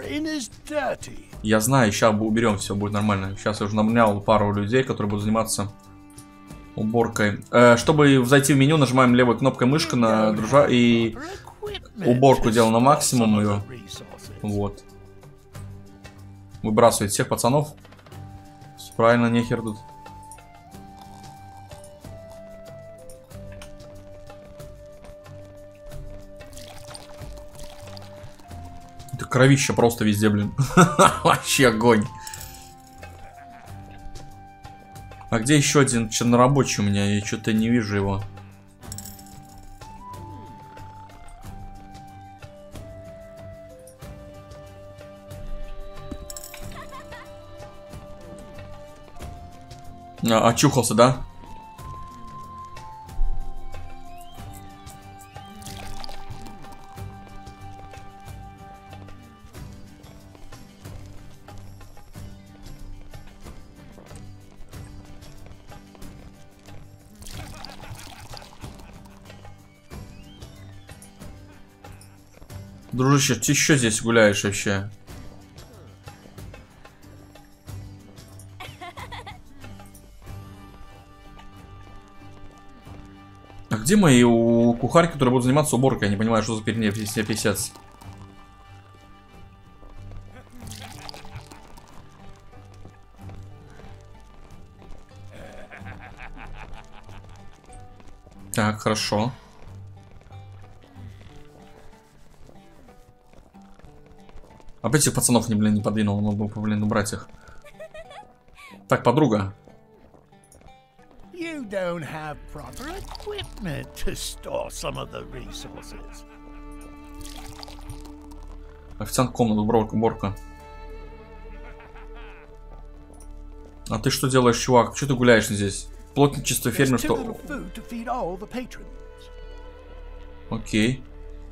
Я знаю, сейчас уберем, все будет нормально. Сейчас я уже намнял пару людей, которые будут заниматься уборкой. Э, чтобы зайти в меню, нажимаем левой кнопкой мышка на дружа и уборку делаем на максимум ее. Вот. Выбрасывает всех пацанов. Правильно, нехер тут. Это кровища просто везде, блин. Вообще огонь. А где еще один чернорабочий у меня? Я что-то не вижу его. А, очухался, да? Дружище, ты еще здесь гуляешь вообще? А где мои у кухарки, которые будут заниматься уборкой? Я не понимаю, что за перед писец. Так, хорошо. Опять этих пацанов не, блин, не подвинул, надо было, блин, убрать их. Так, подруга. You don't have proper equipment to store some of the resources. Официант комната, уборка, уборка. А ты что делаешь, чувак? Что ты гуляешь здесь? Плотничество, фермерство. Окей.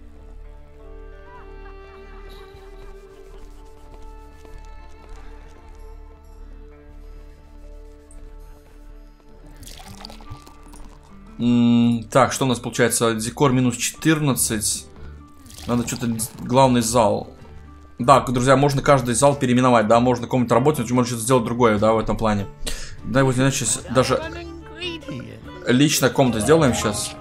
М-м, так, что у нас получается? Декор минус четырнадцать. Надо что-то... Главный зал. Да, друзья, можно каждый зал переименовать, да, можно комнату работать, можно что-то сделать другое, да, в этом плане. Да, вот иначе даже личная комната сделаем сейчас.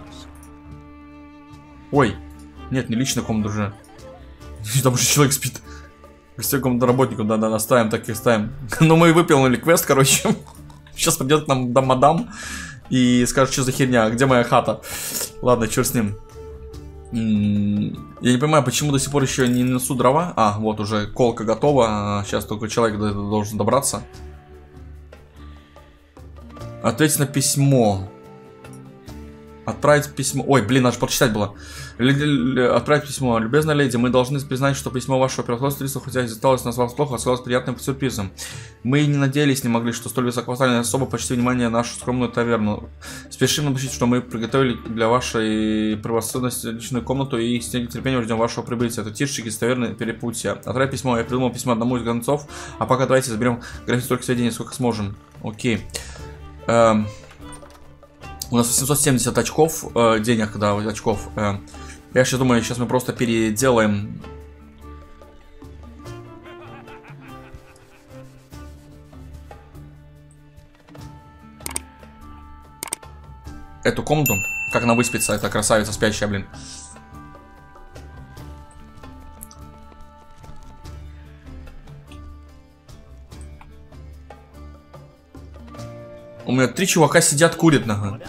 Ой, нет, не личная комната уже. Там уже человек спит. Гостевая комната работников, да-да, оставим, так и ставим. Ну, мы выполнили квест, короче. Сейчас придет к нам мадам и скажет, что за херня, где моя хата. Ладно, черт с ним. Я не понимаю, почему до сих пор еще не несу дрова. А, вот уже колка готова. Сейчас только человек должен добраться. Ответить на письмо. Отправить письмо. Ой, блин, надо же прочитать было. Отправить письмо. Любезная леди, мы должны признать, что письмо вашего превосходительства, хотя и засталось нас вас плохо, оказалось приятным сюрпризом. Мы не надеялись, не могли, что столь высокопоставленная особа почти внимание нашу скромную таверну. Спешим написать, что мы приготовили для вашей превосходности личную комнату и с нетерпением ждем вашего прибытия. Это тирщик из таверны Перепутья. Отправь письмо. Я придумал письмо одному из гонцов, а пока давайте заберем график столько сведений, сколько сможем. Окей. Эм... У нас восемьсот семьдесят очков, э, денег, да, очков. Э. Я сейчас думаю, сейчас мы просто переделаем. Эту комнату. Как она выспится, эта красавица спящая, блин. У меня три чувака сидят, курят, нага.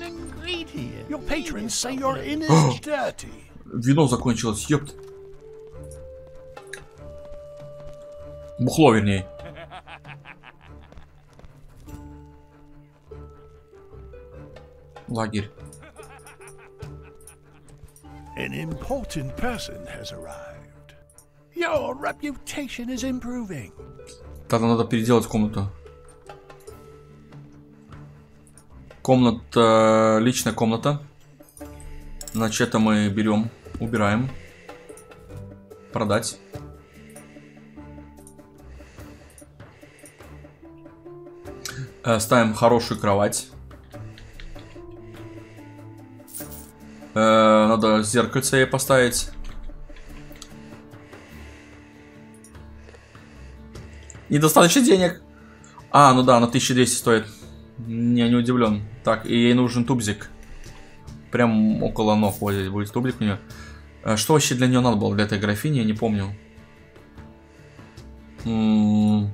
Вино закончилось, ёпт. Бухло, вернее. Лагерь. An important person has arrived. Your reputation is improving. Тогда надо переделать комнату. Комната, личная комната. Значит, это мы берем, убираем. Продать. Ставим хорошую кровать. Надо зеркальце ей поставить. Недостаточно денег. А, ну да, она тысяча двести стоит. Не, не удивлен. Так, и ей нужен тубзик. Прям около ног вот здесь будет тубзик у нее. Что вообще для нее надо было, для этой графини, я не помню. М-м-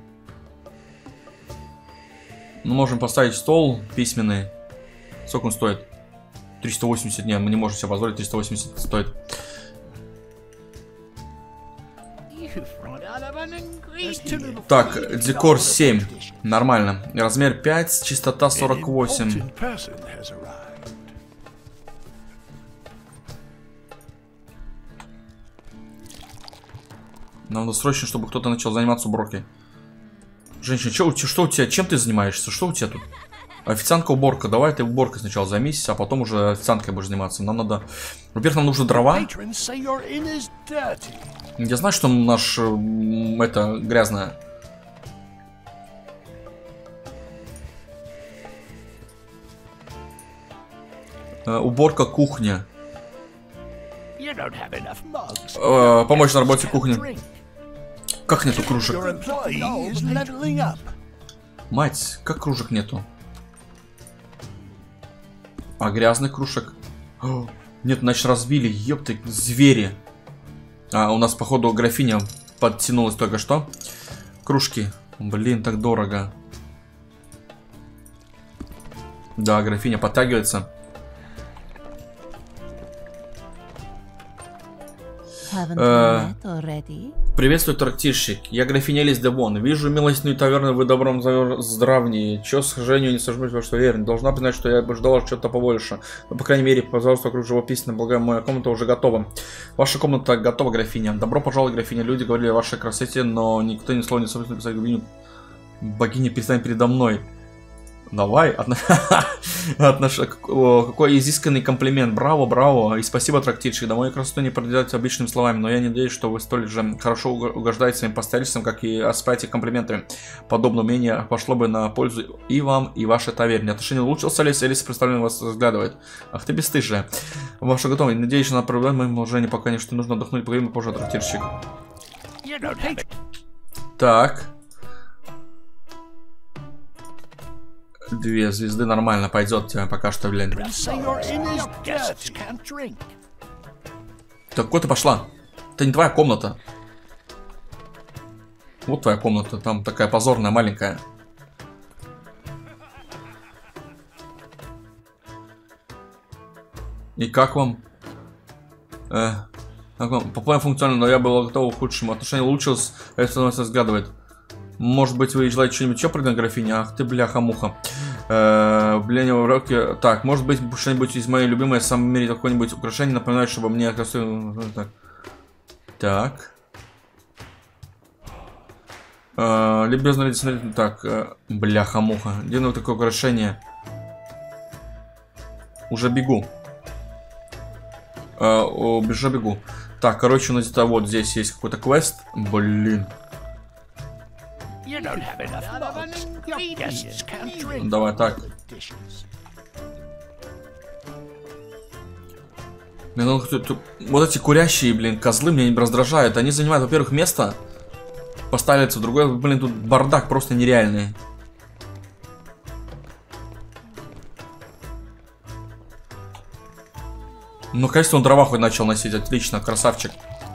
ну, можем поставить стол письменный. Сколько он стоит? триста восемьдесят. Нет, мы не можем себе позволить, триста восемьдесят стоит. Так, декор семь. Нормально. Размер пять, частота сорок восемь. Нам надо срочно, чтобы кто-то начал заниматься уборкой. Женщина, что, что у тебя? Чем ты занимаешься? Что у тебя тут? Официантка, уборка. Давай ты уборкой сначала займись, а потом уже официанткой будешь заниматься. Нам надо... Во-первых, нам нужны дрова. Я знаю, что наш... Это грязное. Э, уборка кухня. Э, помочь на работе кухни. Как нету кружек? Мать, как кружек нету? А грязных кружек? О, нет, значит разбили, ёпты, звери. А, у нас, походу, графиня подтянулась только что. Кружки. Блин, так дорого. Да, графиня подтягивается. Э, приветствую, трактирщик. Я графиня Элис де Вон. Вижу милостную таверну, вы добром здравнее. Чё, к сожалению, не сожмусь во что верен. Должна признать, что я бы ждала что-то побольше. Но, по крайней мере, пожалуйста, вокруг живописно. Благо, моя комната уже готова. Ваша комната готова, графиня. Добро пожаловать, графиня. Люди говорили о вашей красоте, но никто ни слова не собственно писать богиню. Богиня, перестань передо мной. Давай, отнош... какой изысканный комплимент. Браво, браво. И спасибо, трактирщик. Да, мою красоту не проделать обычными словами, но я надеюсь, что вы столь же хорошо угождаете своим постояльцам, как и осыпаете комплиментами. Подобное умение пошло бы на пользу и вам, и вашей таверне. Отношение улучшился, Элис? Элис представленно вас разглядывает. Ах ты бесстыжая. Ваша готовность. Надеюсь, что на проблему моим уже пока не что нужно отдохнуть, поговорим позже, трактирщик. Так. Две звезды нормально пойдет тебе пока что, блин. Так, куда ты пошла? Это не твоя комната. Вот твоя комната, там такая позорная, маленькая. И как вам? Э, как вам? По плану функционально, но я был готов к худшему. Отношение улучшилось, это становится разглядывает. Может быть, вы желаете что-нибудь еще прыгнуть, графиня? Ах ты, бляха-муха. Э, Блин, в руки. Так, может быть, что-нибудь из моей любимой, в самом мире, какое-нибудь украшение напоминает, чтобы мне красиво. Так. Так. Э, Любезно, леди, смотрите. Так, э, бляха-муха. Где ну такое украшение? Уже бегу. Э, о, бежу, бегу. Так, короче, у нас где-то вот здесь есть какой-то квест. Блин. Давай так. Блин, ну, тут, тут, вот эти курящие, блин, козлы меня раздражают. Они занимают, во-первых, место. Поставляются в другое. Блин, тут бардак просто нереальный. Ну, конечно, он дрова хоть начал носить. Отлично, красавчик.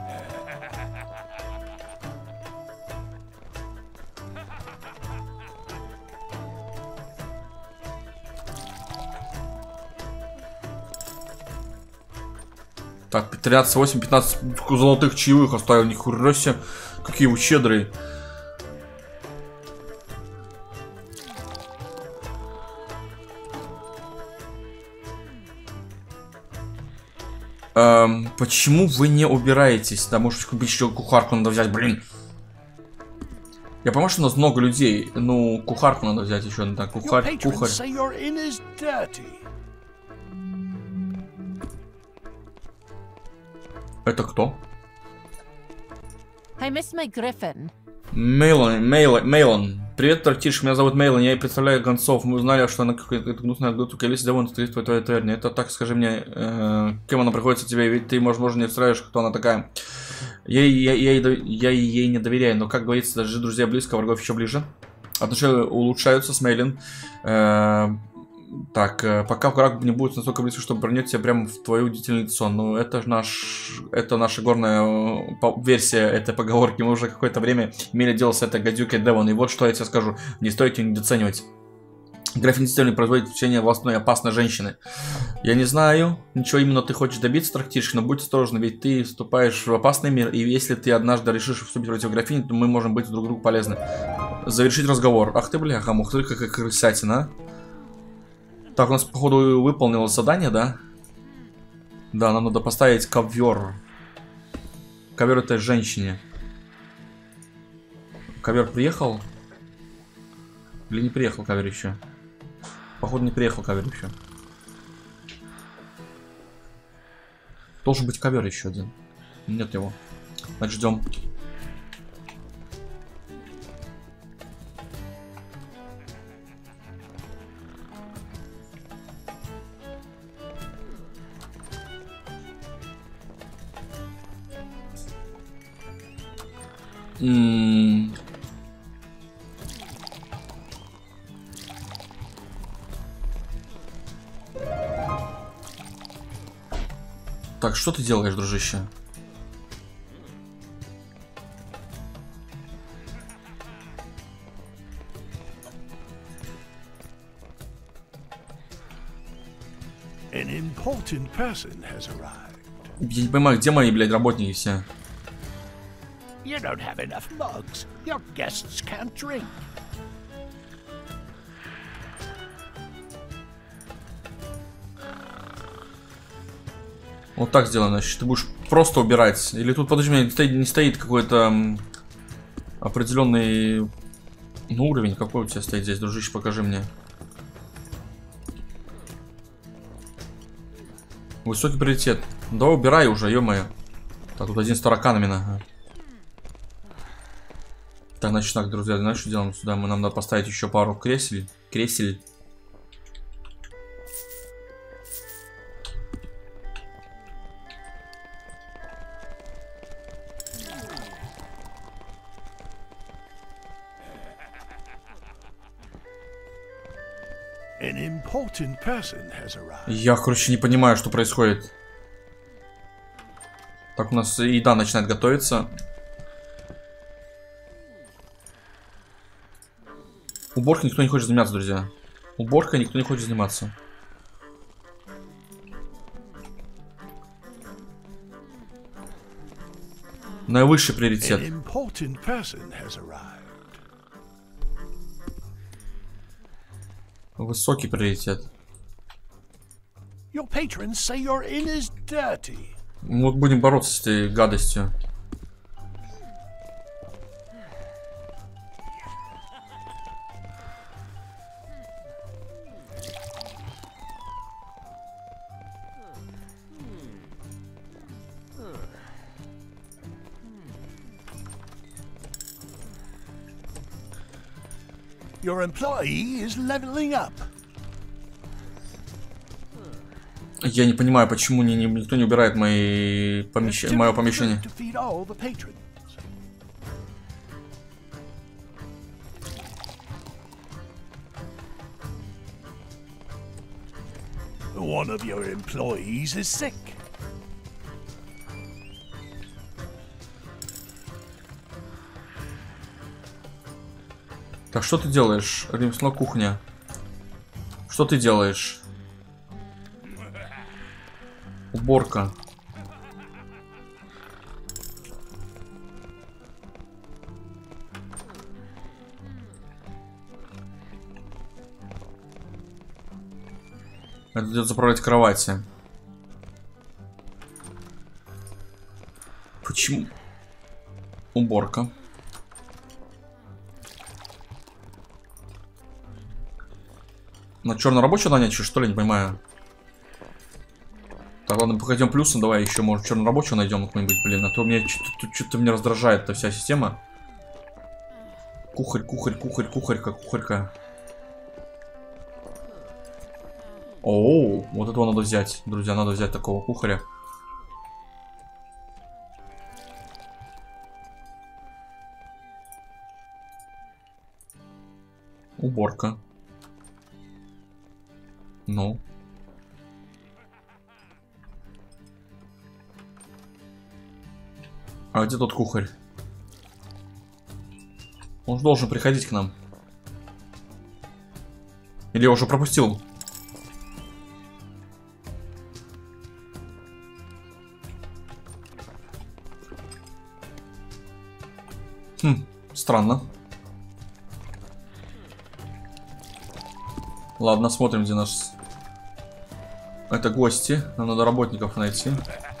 Так, тридцать восемь пятнадцать золотых чаевых оставил. Нихуя себе. Какие вы щедрые. Эм, почему вы не убираетесь? Да, может купить еще кухарку надо взять, блин. Я понимаю, что у нас много людей. Ну, кухарку надо взять еще. Да, кухарь, кухарь. Это кто? Мейлон, Мейлон, Мейлон. Привет, трактирщик, меня зовут Мейлон, я и представляю гонцов. Мы узнали, что она какая-то гнусная глотка Элис де Вон стоит в твоей таверне. Это так, скажи мне, э, кем она приходится тебе, ведь ты, может, не устраиваешь, кто она такая. Я, я, я, я, я ей не доверяю, но, как говорится, даже друзья близко, врагов еще ближе. Отношения улучшаются с Мейлин. Э, Так, пока враг не будет настолько близко, чтобы вернет тебя прямо в твое удивительное лицо. Ну, это же наш... Это наша горная версия этой поговорки. Мы уже какое-то время имели дело с этой гадюкой Девон. И вот что я тебе скажу. Не стоит ее недооценивать. Графиня действительно производит впечатление властной и опасной женщины. Я не знаю, ничего именно ты хочешь добиться, трактирщик, но будь осторожна, ведь ты вступаешь в опасный мир, и если ты однажды решишь вступить против графини, то мы можем быть друг другу полезны. Завершить разговор. Ах ты, бляха, мух, смотри, какая крысятина, а. Так, у нас, походу, выполнилось задание, да? Да, нам надо поставить ковер. Ковер этой женщине. Ковер приехал? Или не приехал ковер еще? Походу, не приехал ковер еще. Должен быть ковер еще один. Нет его. Значит, ждем. М-м- Так, что ты делаешь, дружище? An important person has arrived. Я не понимаю, где мои, блядь, работники все? You don't have enough mugs. Your guests can't drink. Вот так сделано, значит, ты будешь просто убирать. Или тут, подожди, у меня не стоит, не стоит какой-то определенный ну, уровень. Какой у тебя стоит здесь, дружище, покажи мне. Высокий приоритет. Давай убирай уже, ё-моё. Так, тут один с тараканами, ага. Так, значит, так, друзья, знаешь, что делаем сюда? Мы, нам надо поставить еще пару кресель. Кресель. An important person has arrived. Я, короче, не понимаю, что происходит. Так, у нас еда начинает готовиться. Уборкой никто не хочет заниматься, друзья. Уборкой никто не хочет заниматься. Наивысший приоритет. An important person has arrived. Высокий приоритет. Your patrons say your inn is dirty. Мы будем бороться с этой гадостью. Your employee is leveling up. Я не понимаю, почему ни, ни, никто не убирает мои помещ... мое помещение. One of your employees is sick. Так, что ты делаешь? Ремесло кухня. Что ты делаешь? Уборка. Это идет заправлять кровати. Почему? Уборка. На чернорабочего нанять, что ли, не понимаю. Так, ладно, походим плюсом, давай еще, может, чернорабочего найдем какой-нибудь, блин. А то мне что-то меня раздражает эта вся система. Кухарь, кухарь, кухарь, кухарька, кухарька. Оу, вот этого надо взять, друзья, надо взять такого кухаря. Уборка. Ну. А где тот кухарь? Он же должен приходить к нам. Или я уже пропустил? Хм, странно. Ладно, смотрим, где наш... Это гости. Нам надо работников найти.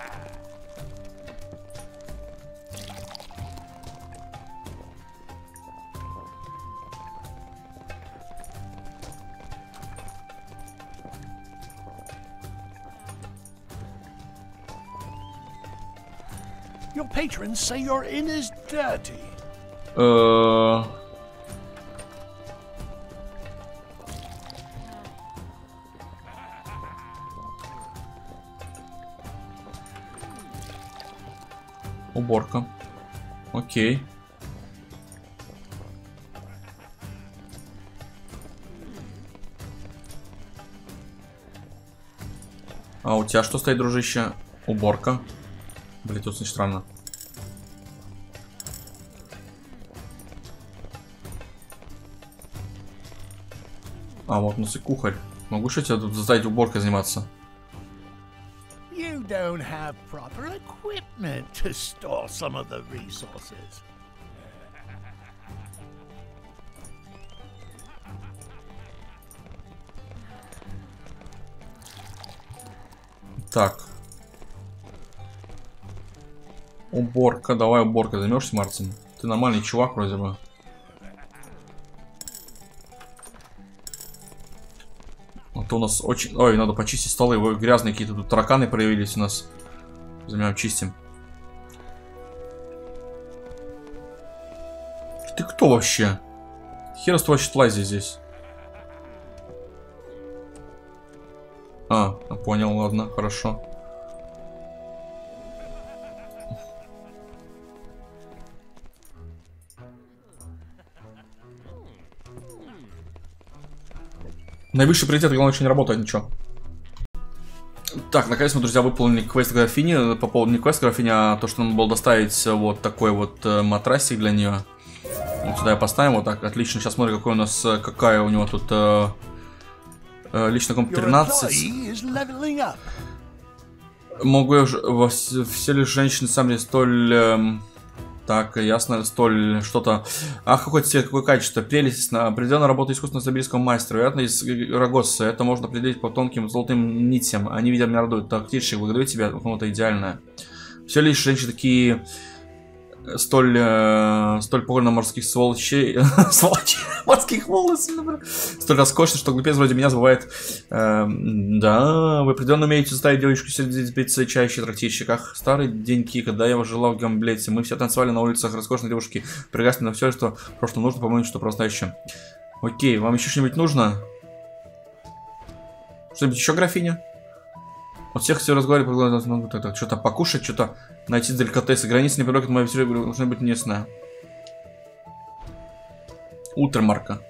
Your patrons say your inn is dirty. Э-э... Уборка. Окей. А у тебя что стоит, дружище? Уборка. Блин, тут очень странно. А, вот у нас и кухарь. Могу что тебе тут заставить уборкой заниматься? You don't have proper equipment to store some of the resources. Так. Уборка. Давай уборкой займешься, Мартин. Ты нормальный чувак вроде бы. А то у нас очень... Ой, надо почистить столы. Ой, грязные какие-то тут тараканы проявились у нас. Займем, чистим. Ты кто вообще? Хер с твоей лази здесь. А, понял, ладно, хорошо. Наивысший приоритет, главное, что не работает, ничего. Так, наконец мы, друзья, выполнили квест графини. По поводу не квест графини, а то, что надо было доставить вот такой вот э, матрасик для нее. Вот сюда я поставим, вот так, отлично. Сейчас смотрим, какой у нас, какая у него тут э, э, личный комп тринадцать. Могу я уже, все ли женщины сами столь... Э, Так, ясно, столь что-то... Ах, какой цвет, какое качество. Прелесть на определенную работу искусственного сибирского мастера. Вероятно, из Рогосса. Это можно определить по тонким золотым нитям. Они, видят, меня радуют. Так, птичек, благодарю тебя. Ну, это идеально. Все лишь женщины такие... Столь... Э, столь похожи на морских сволочей... Сволочей? Морских волосов, например. Столь роскошно, что глупец вроде меня забывает... Э, да, вы определенно умеете заставить девочку сидеть пиццы чаще в трактирщиках. Старые деньки, когда я жила в Гамблете, мы все танцевали на улицах роскошной девушки. Прекрасно на все, что просто нужно, по-моему, что просто еще. Окей, вам еще что-нибудь нужно? Что-нибудь еще, графиня? Вот всех все разговаривают, что-то покушать, что-то найти деликатесы. Границы неподалеку от моей вечеринки должны быть местная. Утрмарка.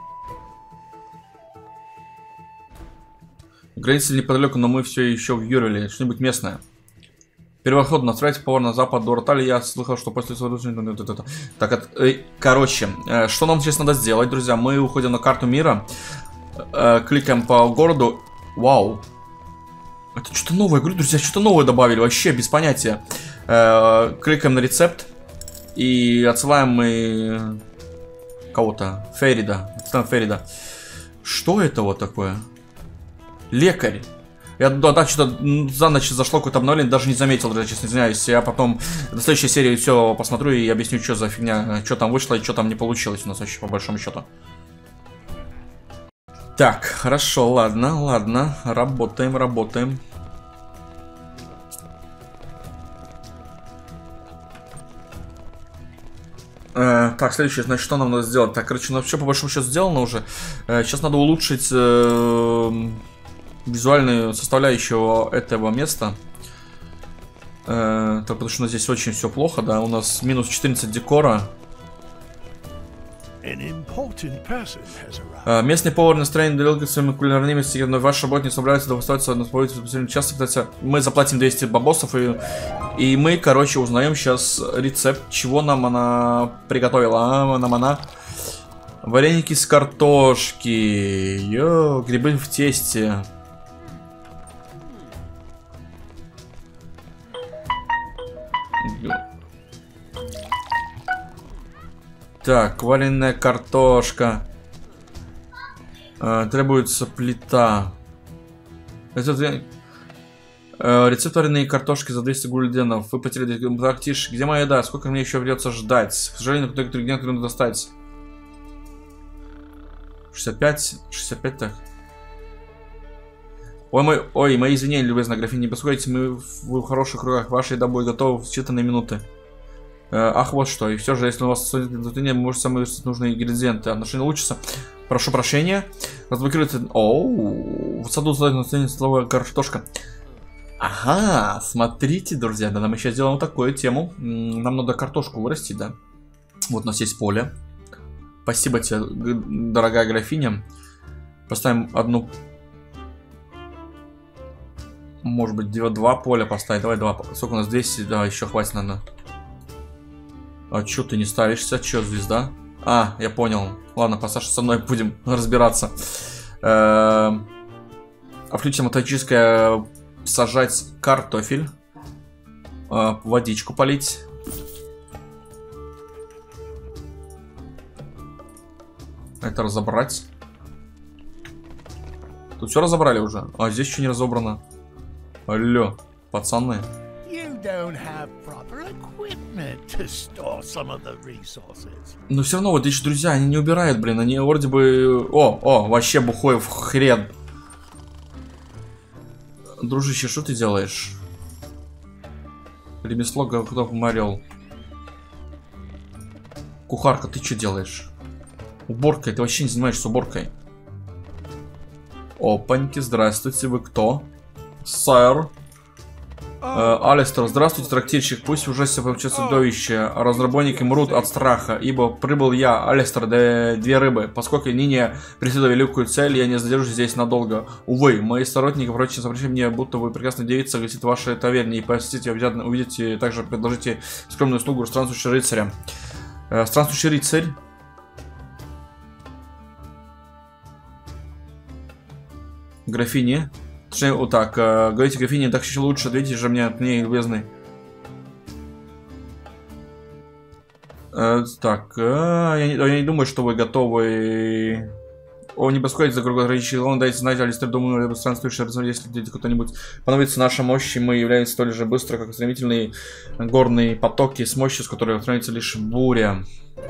Границы неподалеку, но мы все еще в Юрвеле. Что-нибудь местное. Первоход, настраивайте повар на запад до Ротали. Я слыхал, что после своего... Так, от... короче, что нам сейчас надо сделать, друзья? Мы уходим на карту мира. Кликаем по городу. Вау. Это что-то новое, говорю, друзья, что-то новое добавили, вообще без понятия. Э-э, кликаем на рецепт и отсылаем мы кого-то, Ферида, отсылаем Ферида. Что это вот такое? Лекарь. Я да, да, что-то за ночь зашло какое-то обновление, даже не заметил, друзья, честно извиняюсь. Я потом до следующей серии все посмотрю и объясню, что за фигня, что там вышло и что там не получилось у нас вообще по большому счету. Так, хорошо, ладно, ладно, работаем, работаем. Э, так, следующее, значит, что нам надо сделать? Так, короче, ну все по большому счету сделано уже. Э, сейчас надо улучшить э, визуальную составляющую этого места. Э, так, потому что у нас здесь очень все плохо, да, у нас минус четырнадцать декора. Uh, местный повар настроен делился своими кулинарными стихами, но ваш работник собирается довольствоваться на спортивном часто. Кстати, мы заплатим двести бабосов и, и мы, короче, узнаем сейчас рецепт, чего нам она приготовила. А, нам она вареники с картошки, йо, грибы в тесте. Так, вареная картошка. Э, требуется плита. Рецепт, э, рецепт вареной картошки за двести гульденов. Вы потеряли трактиш. Где моя еда? Сколько мне еще придется ждать? К сожалению, кто-то где надо достать. шестьдесят пять. шестьдесят пять так. Ой, мой, ой, мои извинения, любезная графиня, не беспокойтесь, мы в, в хороших руках. Ваша еда будет готова в считанные минуты. Ах, вот что. И все же, если у вас вы можете самые нужные ингредиенты. Отношения улучшатся. Прошу прощения. Разблокируйте. Оу, в саду задать слово картошка. Ага, смотрите, друзья. Да, мы сейчас сделаем такую тему. Нам надо картошку вырастить, да. Вот у нас есть поле. Спасибо тебе, дорогая графиня. Поставим одну. Может быть, два поля поставить. Давай два. Сколько у нас? двести. Да, еще хватит, наверное. А чё ты не ставишься? Чё, звезда? А, я понял. Ладно, по Саше со мной будем разбираться. Включим автоматическое сажать картофель. Э, водичку полить. Это разобрать. Тут все разобрали уже. А здесь еще не разобрано. Алло, пацаны. Но все равно, вот эти друзья, они не убирают, блин. Они вроде бы... О, о, вообще бухой в хрен. Дружище, что ты делаешь? Ремесло готов морел. Кухарка, ты что делаешь? Уборкой, ты вообще не занимаешься уборкой. Опаньки, здравствуйте, вы кто? Сэр. Э, Алистер, здравствуйте, трактирщик. Пусть уже все получится чудовище. Разработчики мрут от страха, ибо прибыл я, Алистер, да, две рыбы. Поскольку ныне преследую великую цель, я не задержусь здесь надолго. Увы, мои сторонники прочно запрещают мне, будто вы прекрасная девица, гостит в вашей таверне. И посетите, обязательно увидите, также предложите скромную услугу странствующего рыцаря. Э, странствующий рыцарь. Графине. Точнее, вот так. Э, говорите, графине, так еще лучше. Ответите же мне от ней, любезный. Э, так. Э, я, не, я не думаю, что вы готовы. О, не беспокойтесь за кругосветящий лон. Дайте знать, Алистер, думаю, либо странствующий, если кто-нибудь понадобится наша мощь, мы являемся столь же быстро, как стремительные горные потоки с мощью, с которой устраняется лишь буря.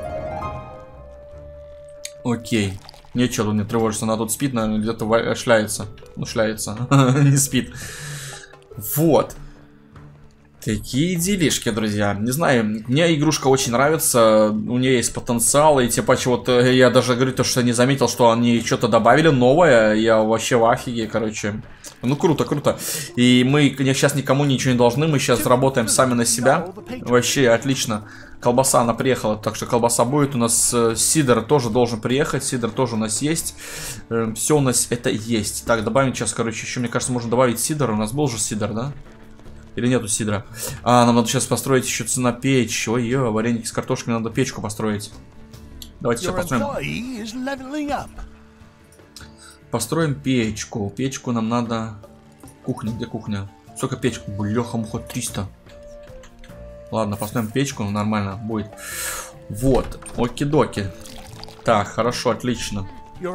Окей. Нечего тут не тревожиться, она тут спит, наверное, где-то шляется. Ну, шляется. Не спит. Вот. Такие делишки, друзья. Не знаю, мне игрушка очень нравится. У нее есть потенциал. И типа, вот я даже говорю, то, что не заметил, что они что-то добавили новое. Я вообще в афиге, короче. Ну, круто, круто. И мы сейчас никому ничего не должны. Мы сейчас работаем сами на себя. Вообще отлично. Колбаса, она приехала, так что колбаса будет. У нас э, сидр тоже должен приехать. Сидр тоже у нас есть. Э, все у нас это есть. Так, добавим сейчас, короче, еще, мне кажется, можно добавить сидр. У нас был же сидр, да? Или нету сидра? А, нам надо сейчас построить еще цена печь. Ой-ё, вареники с картошкой, надо печку построить. Давайте сейчас построим. Построим печку. Печку нам надо... Кухня, где кухня? Сколько печку? Бляха-муха, триста. Ладно, построим печку, нормально будет. Вот, оки-доки. Так, хорошо, отлично.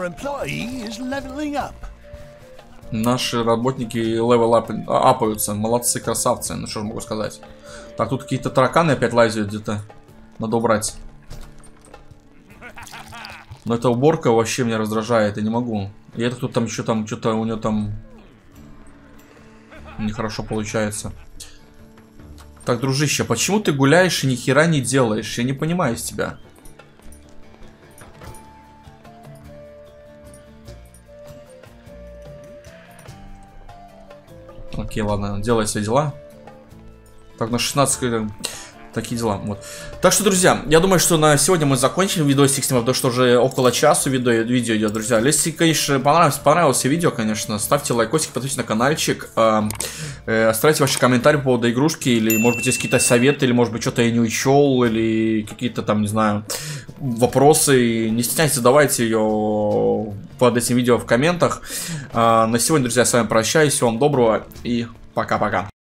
Наши работники левел апаются. Молодцы, красавцы. Ну что же могу сказать. Так, тут какие-то тараканы опять лазят где-то. Надо убрать. Но эта уборка вообще меня раздражает. Я не могу. И это тут там еще там что-то у него там нехорошо получается. Так, дружище, почему ты гуляешь и ни хера не делаешь? Я не понимаю из тебя. Окей, ладно, делай свои дела. Так, на шестнадцать... Такие дела, вот. Так что, друзья, я думаю, что на сегодня мы закончим видосик снимать, потому что уже около часа видео, видео идет, друзья. Если, конечно, понравилось, понравилось видео, конечно, ставьте лайкосик, подписывайтесь на каналчик, э, э, оставьте ваши комментарии по поводу игрушки, или, может быть, есть какие-то советы, или, может быть, что-то я не учел, или какие-то там, не знаю, вопросы. Не стесняйтесь, задавайте ее под этим видео в комментах. Э, на сегодня, друзья, я с вами прощаюсь, всего вам доброго и пока-пока.